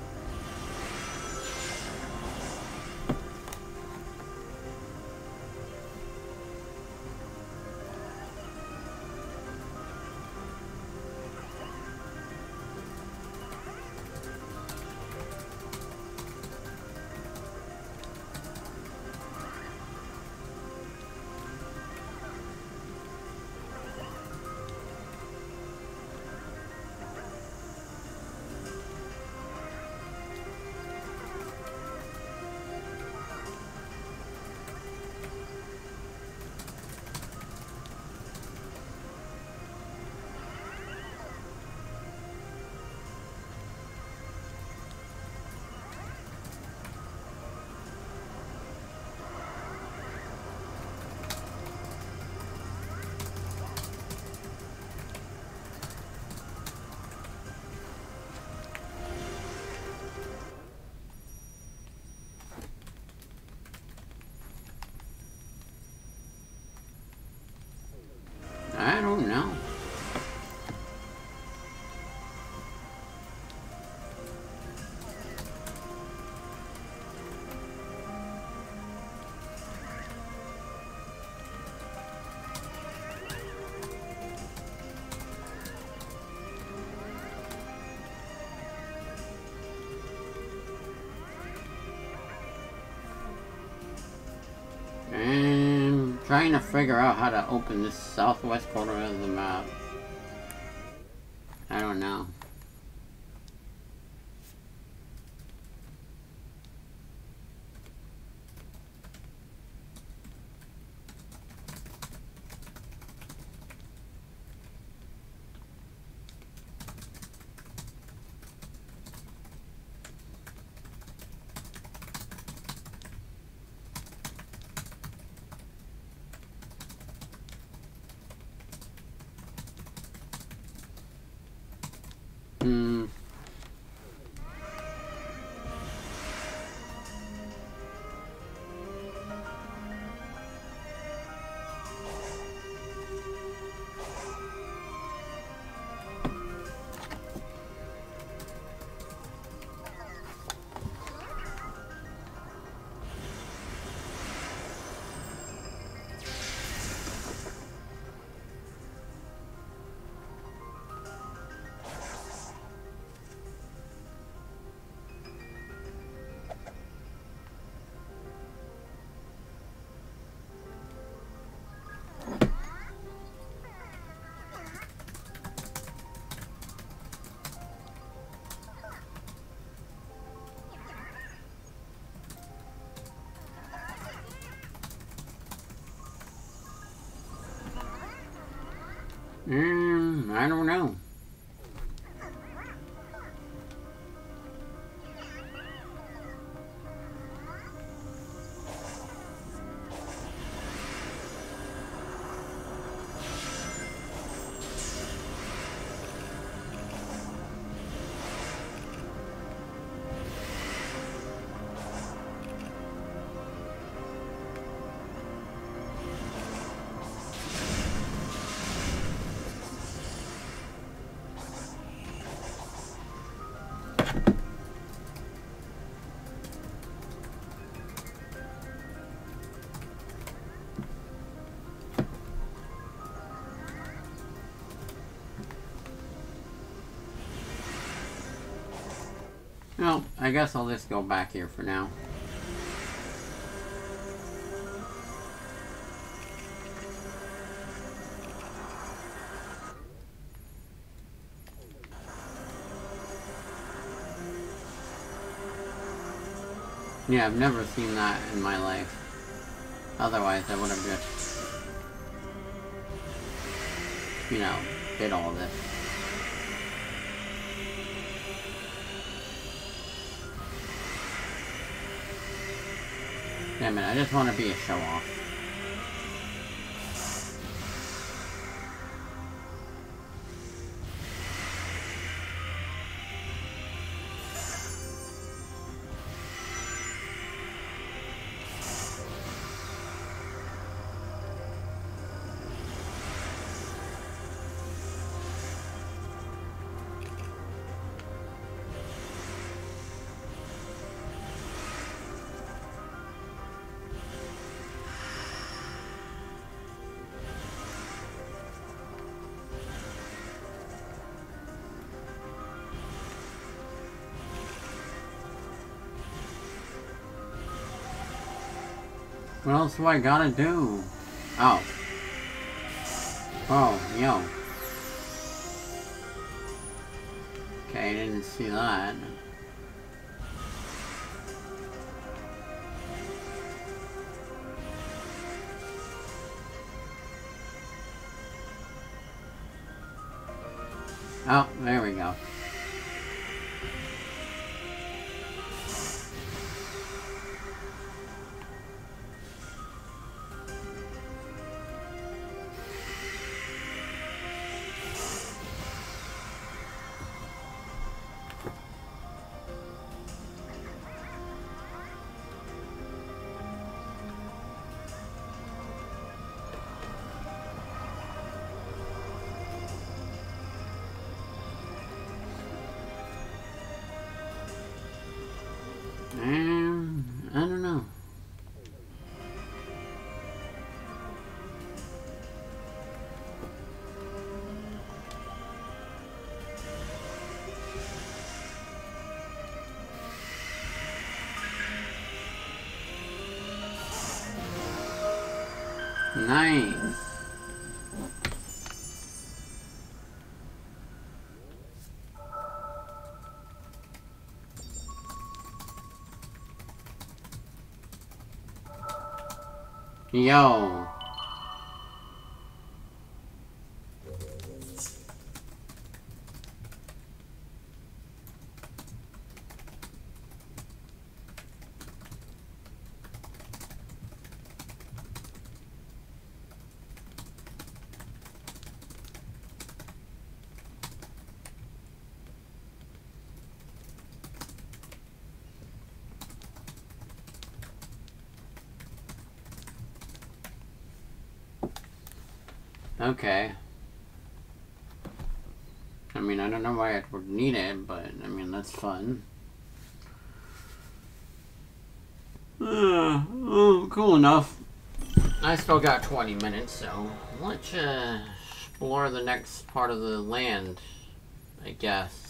Speaker 1: I don't know. And trying to figure out how to open this southwest corner of the map. I don't know. I don't know. Well, I guess I'll just go back here for now. Yeah, I've never seen that in my life. Otherwise, I would have just, you know, did all this. Damn it, I just want to be a show-off. What else do I gotta do? Oh. Oh, yo. Okay, I didn't see that. Oh, there we go. I don't know. Nice. Yo. Okay. I mean, I don't know why I would need it, but I mean, that's fun. Oh, cool enough. I still got 20 minutes, so let's explore the next part of the land, I guess.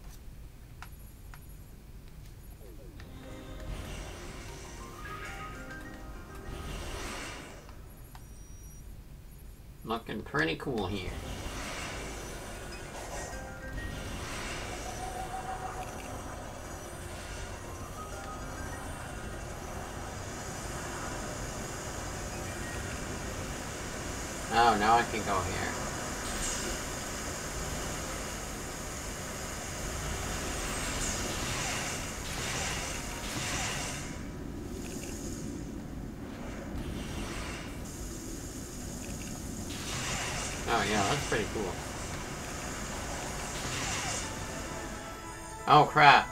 Speaker 1: Looking pretty cool here. Oh, now I can go here. Oh yeah, that's pretty cool. Oh crap.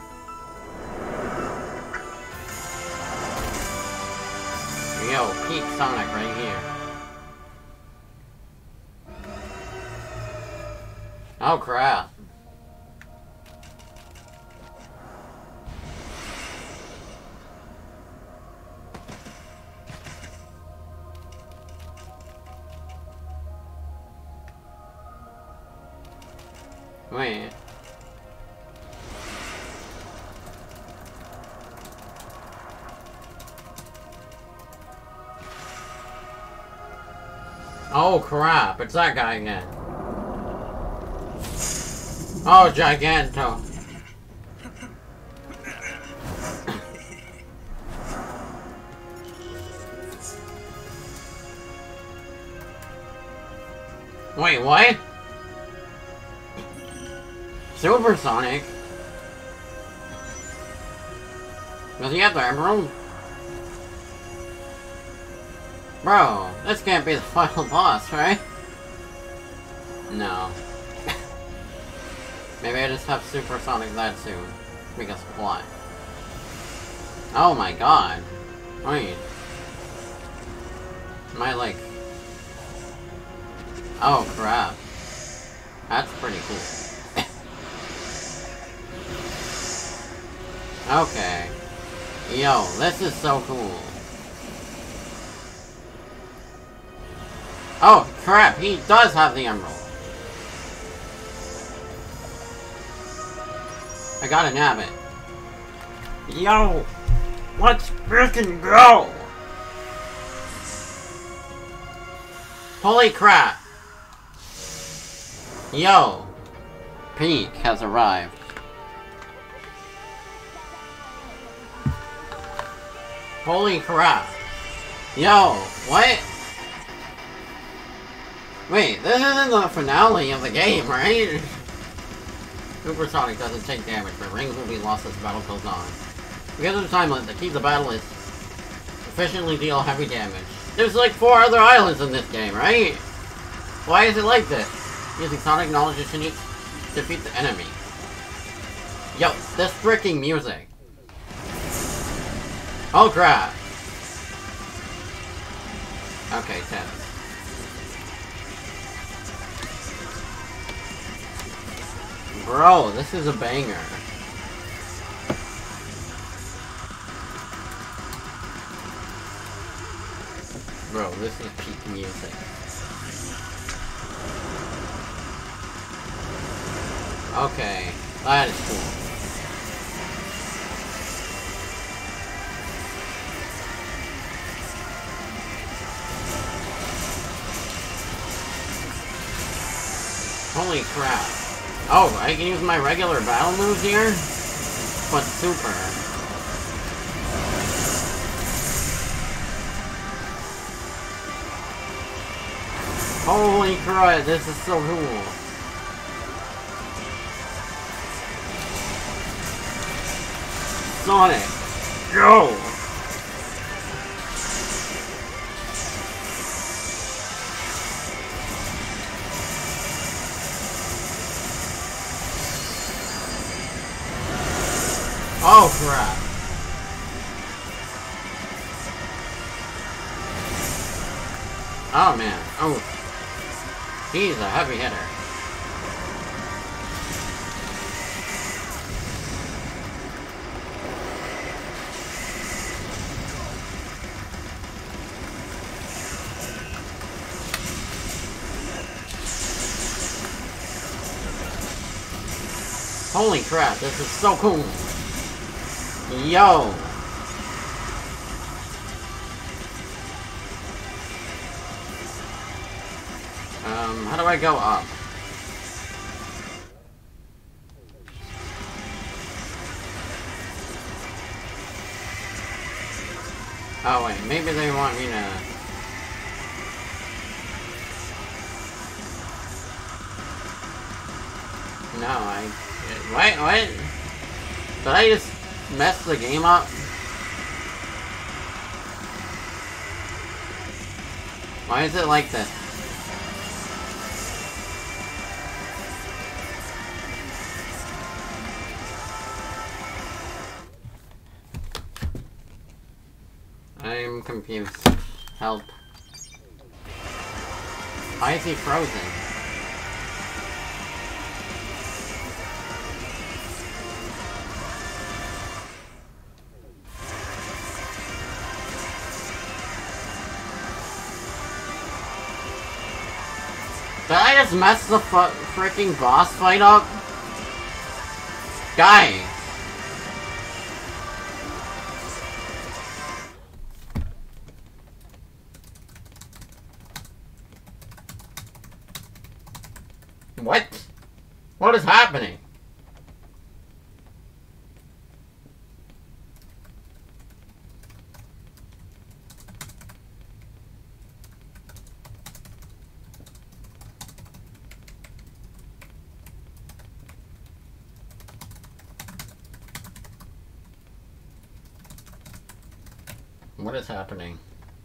Speaker 1: Yo, peak Sonic right here. Oh crap. Wait. Oh crap, it's that guy again. Oh, Giganto. Wait, what? Supersonic? Does he have the emerald? Bro, this can't be the final boss, right? No. Maybe I just have Supersonic that soon. Because why? Oh my god. Wait. Am I like... Oh crap. That's pretty cool. Okay. Yo, this is so cool. Oh, crap, he does have the emerald. I gotta nab it. Yo, let's frickin' go! Holy crap! Yo! Peak has arrived. Holy crap! Yo! What? Wait, this isn't the finale of the game, right? Supersonic doesn't take damage, but rings will be lost as the battle goes on. Because of the time limit, the key to the battle is efficiently deal heavy damage. There's like 4 other islands in this game, right? Why is it like this? Using Sonic knowledge to defeat the enemy. Yo, this freaking music. Oh crap. Okay, 10. Bro, this is a banger. Bro, this is peak music. Okay, that is cool. Holy crap. Oh, I can use my regular battle moves here? But super. Holy crap, this is so cool. Sonic, go! Oh crap. Oh man, oh. He's a heavy hitter. Holy crap, this is so cool. Yo. How do I go up? Oh wait, maybe they want me to... No, what? Did I just mess the game up? Why is it like this? I'm confused. Help. Why is he frozen? Did I just mess the freaking boss fight up? Guys! What? What is happening? What is happening?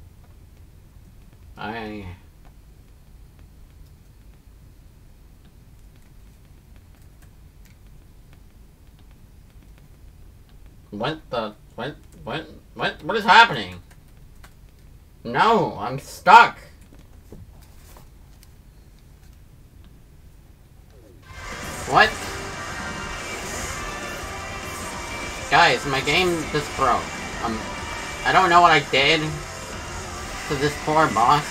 Speaker 1: What is happening? No, I'm stuck. What? Guys, my game just broke. I don't know what I did to this poor boss.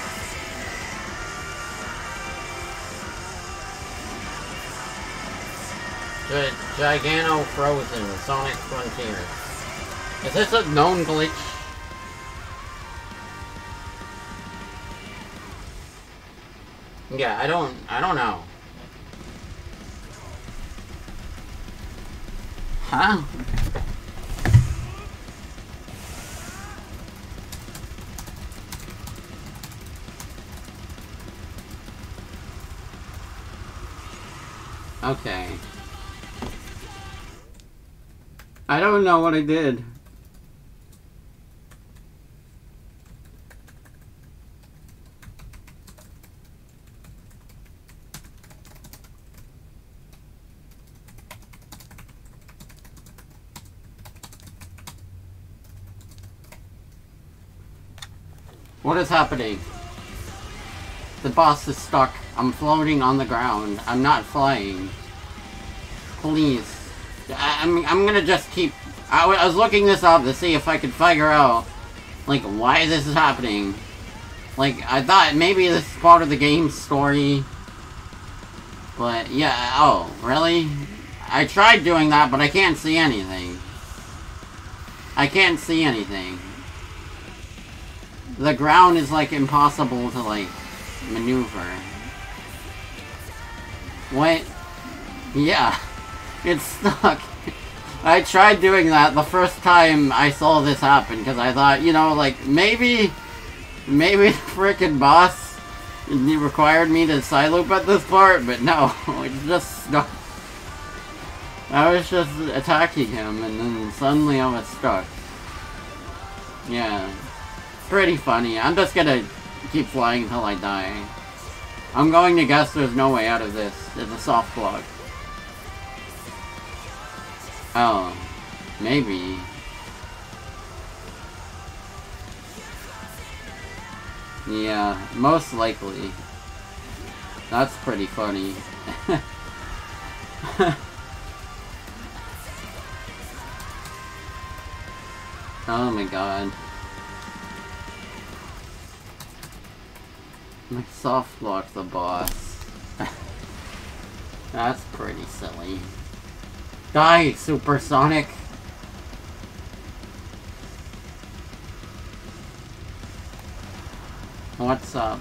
Speaker 1: Gigano Frozen, Sonic Frontiers. Is this a known glitch? Yeah, I don't know. Huh? Okay. I don't know what I did. What is happening? The boss is stuck. I'm floating on the ground. I'm not flying. Please. I'm gonna just keep... I was looking this up to see if I could figure out, like, why this is happening. Like, I thought maybe this is part of the game's story. But, yeah, oh, really? I tried doing that, but I can't see anything. I can't see anything. The ground is, like, impossible to, like, maneuver. What? Yeah. It's stuck. I tried doing that the first time I saw this happen, because I thought, you know, like, maybe the frickin' boss required me to side loop at this part, but no, it's just stuck. I was just attacking him, and then suddenly I was stuck. Yeah. Pretty funny. I'm just gonna keep flying until I die. I'm going to guess there's no way out of this. There's a soft block. Oh. Maybe. Yeah, most likely. That's pretty funny. Oh my god. My soft block the boss. That's pretty silly. Die, Supersonic! What's up?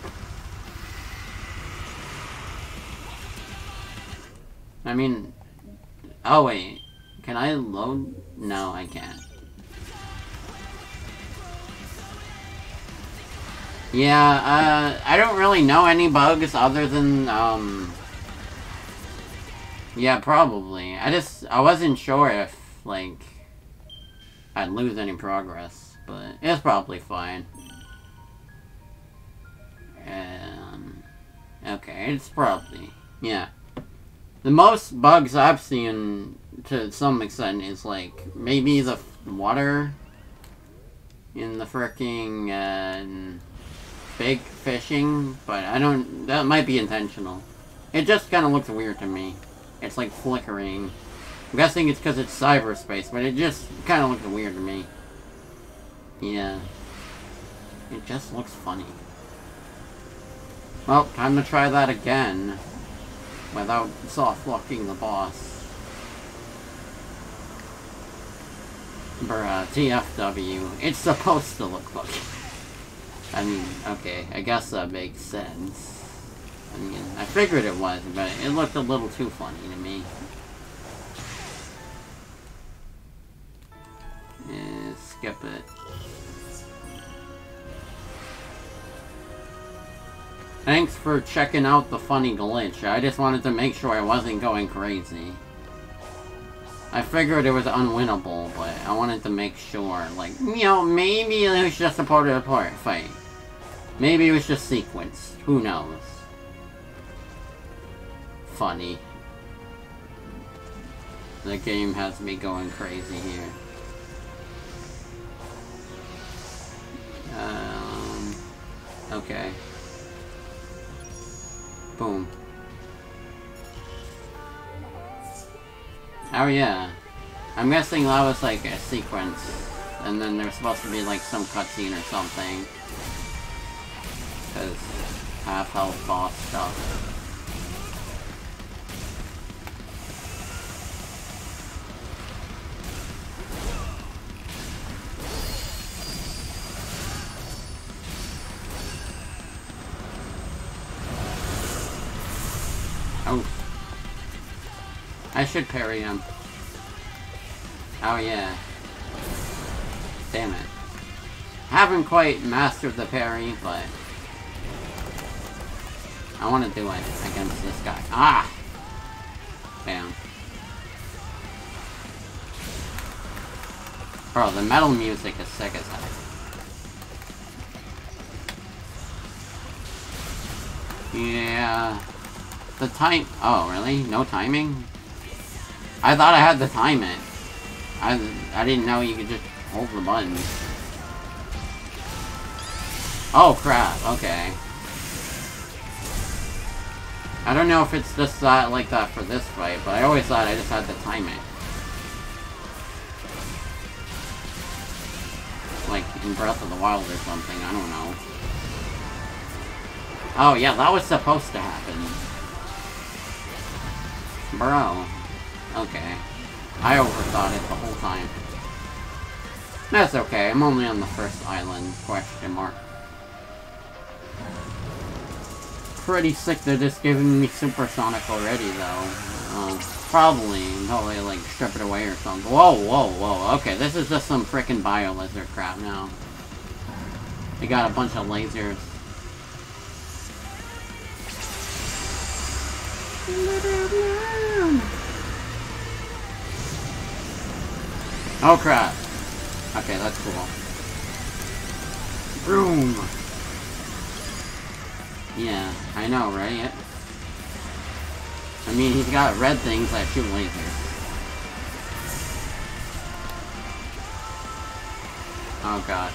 Speaker 1: I mean... Oh wait. Can I load? No, I can't. Yeah, I don't really know any bugs other than, yeah, probably. I wasn't sure if, like, I'd lose any progress, but it's probably fine. Okay, it's probably, yeah. The most bugs I've seen, to some extent, is, like, maybe the water in the fricking, big fishing, but I don't... That might be intentional. It just kind of looks weird to me. It's like flickering. I'm guessing it's because it's cyberspace, but it just kind of looks weird to me. Yeah. It just looks funny. Well, time to try that again. Without soft-locking the boss. Bruh, TFW. It's supposed to look like... I mean, okay, I guess that makes sense. I mean, I figured it was, but it looked a little too funny to me. Skip it. Thanks for checking out the funny glitch. I just wanted to make sure I wasn't going crazy. I figured it was unwinnable, but I wanted to make sure, like, you know, maybe it was just a part of the fight. Maybe it was just sequenced. Who knows? Funny. The game has me going crazy here. Okay. Boom. Oh yeah. I'm guessing that was like a sequence. And then there's supposed to be like some cutscene or something. Because half-health boss stuff. Oh. I should parry him. Oh yeah. Damn it. Haven't quite mastered the parry, but I want to do it against this guy. Ah! Bam. Bro, the metal music is sick as heck. Yeah. The time... Oh, really? No timing? I thought I had to time it. I didn't know you could just hold the button. Oh, crap. Okay. I don't know if it's just like that for this fight, but I always thought I just had to time it. Like in Breath of the Wild or something, I don't know. Oh yeah, that was supposed to happen. Bro. Okay. I overthought it the whole time. That's okay, I'm only on the first island, question mark. Pretty sick they're just giving me Supersonic already though. Probably until they like strip it away or something. Whoa, whoa, whoa. Okay, this is just some frickin' bio-lizard crap now. They got a bunch of lasers. Oh crap. Okay, that's cool. Boom! Yeah, I know, right? I mean, he's got red things that shoot lasers. Oh god.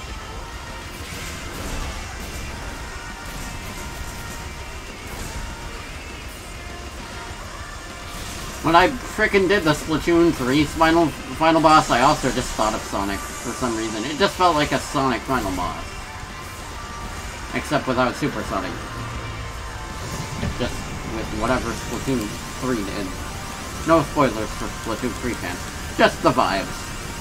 Speaker 1: When I frickin' did the Splatoon 3 final boss, I also just thought of Sonic for some reason. It just felt like a Sonic final boss. Except without Super Sonic. Just with whatever Splatoon 3 did. No spoilers for Splatoon 3 fans. Just the vibes.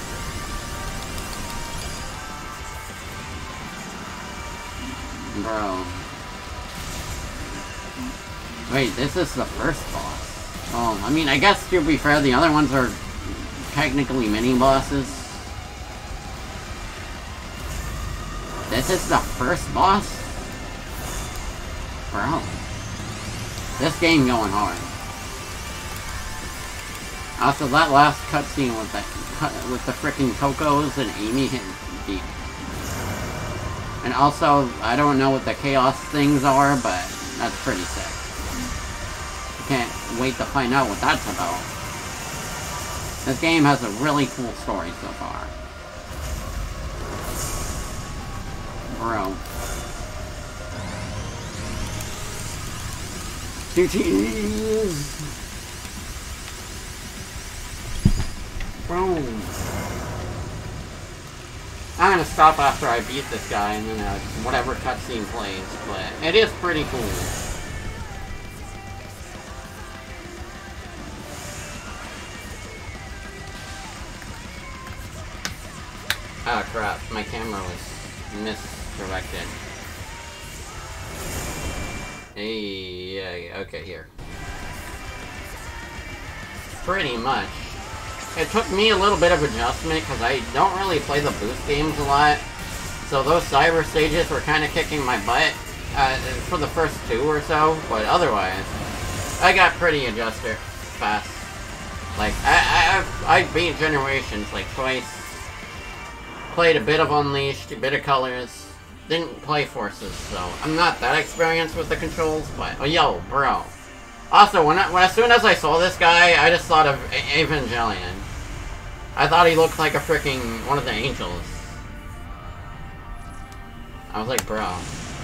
Speaker 1: Bro. Wait, this is the first boss. Oh, I mean, I guess to be fair, the other ones are technically mini-bosses. This is the first boss? Bro. This game going hard. Also, that last cutscene with the frickin' Cocos and Amy hit deep. And also, I don't know what the Chaos things are, but that's pretty sick. Can't wait to find out what that's about. This game has a really cool story so far. Bro. GG's! Boom. I'm gonna stop after I beat this guy and then whatever cutscene plays, but it is pretty cool. Oh crap, my camera was misdirected. Hey, okay, here. Pretty much. It took me a little bit of adjustment because I don't really play the boost games a lot. So those cyber stages were kind of kicking my butt for the first 2 or so, but otherwise, I got pretty adjusted fast. Like, I beat Generations like twice. Played a bit of Unleashed, a bit of Colors. Didn't play Forces, so I'm not that experienced with the controls, but... Oh, yo, bro. Also, as soon as I saw this guy, I just thought of Evangelion. I thought he looked like a freaking one of the angels. I was like, bro.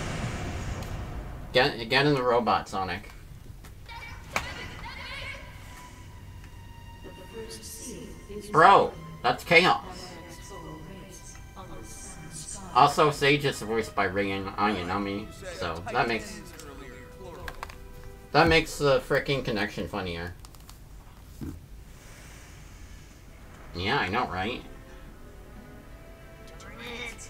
Speaker 1: Get in the robot, Sonic. Bro, that's Chaos. Also, Sage is voiced by Ring Ayanami, so that makes the fricking connection funnier. Yeah, I know, right?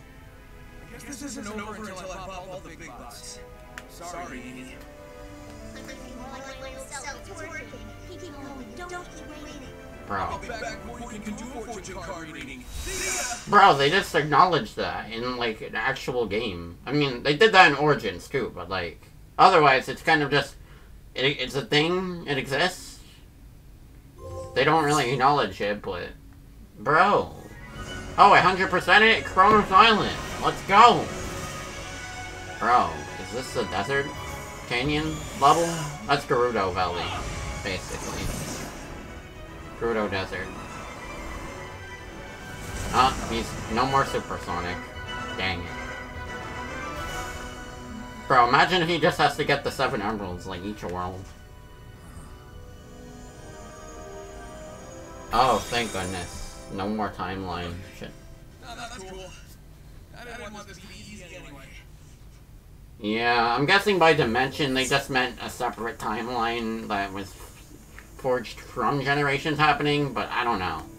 Speaker 3: I guess this isn't over until I pop all the big bots. Sorry, Edie.
Speaker 2: like my old self. It's working. Keep going. Don't keep waiting.
Speaker 1: Bro.
Speaker 3: I'll be back before you can do a fortune card reading. See ya!
Speaker 1: Bro, they just acknowledged that in, like, an actual game. I mean, they did that in Origins, too, but, like, otherwise, it's kind of just, it's a thing, it exists. They don't really acknowledge it, but, bro. Oh, 100% it? Chronos Island. Let's go. Bro, is this the desert canyon level? That's Gerudo Valley, basically. Gerudo Desert. He's no more supersonic. Dang it. Bro, imagine if he just has to get the 7 emeralds, like, each world. Oh, thank goodness. No more timeline. Shit.
Speaker 3: No, that's cool. I didn't want this to be easy anyway.
Speaker 1: Yeah, I'm guessing by dimension they just meant a separate timeline that was forged from generations happening, but I don't know.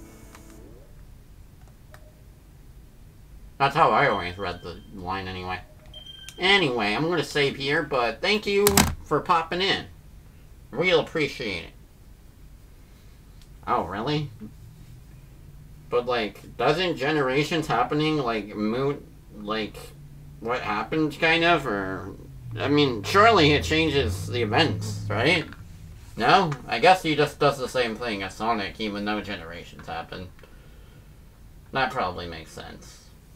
Speaker 1: That's how I always read the line anyway. Anyway, I'm gonna save here, but thank you for popping in. Real appreciate it. Oh, really? But, like, doesn't generations happening, like, moot, like, what happened, kind of, or... I mean, surely it changes the events, right? No? I guess he just does the same thing as Sonic, even though generations happen. That probably makes sense.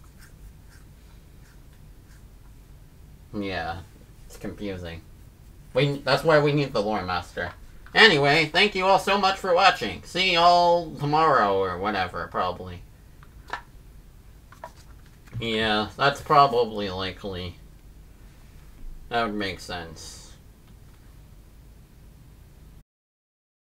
Speaker 1: Yeah, it's confusing. That's why we need the Lore Master. Anyway, thank you all so much for watching. See y'all tomorrow or whatever, probably. Yeah, that's probably likely. That would make sense.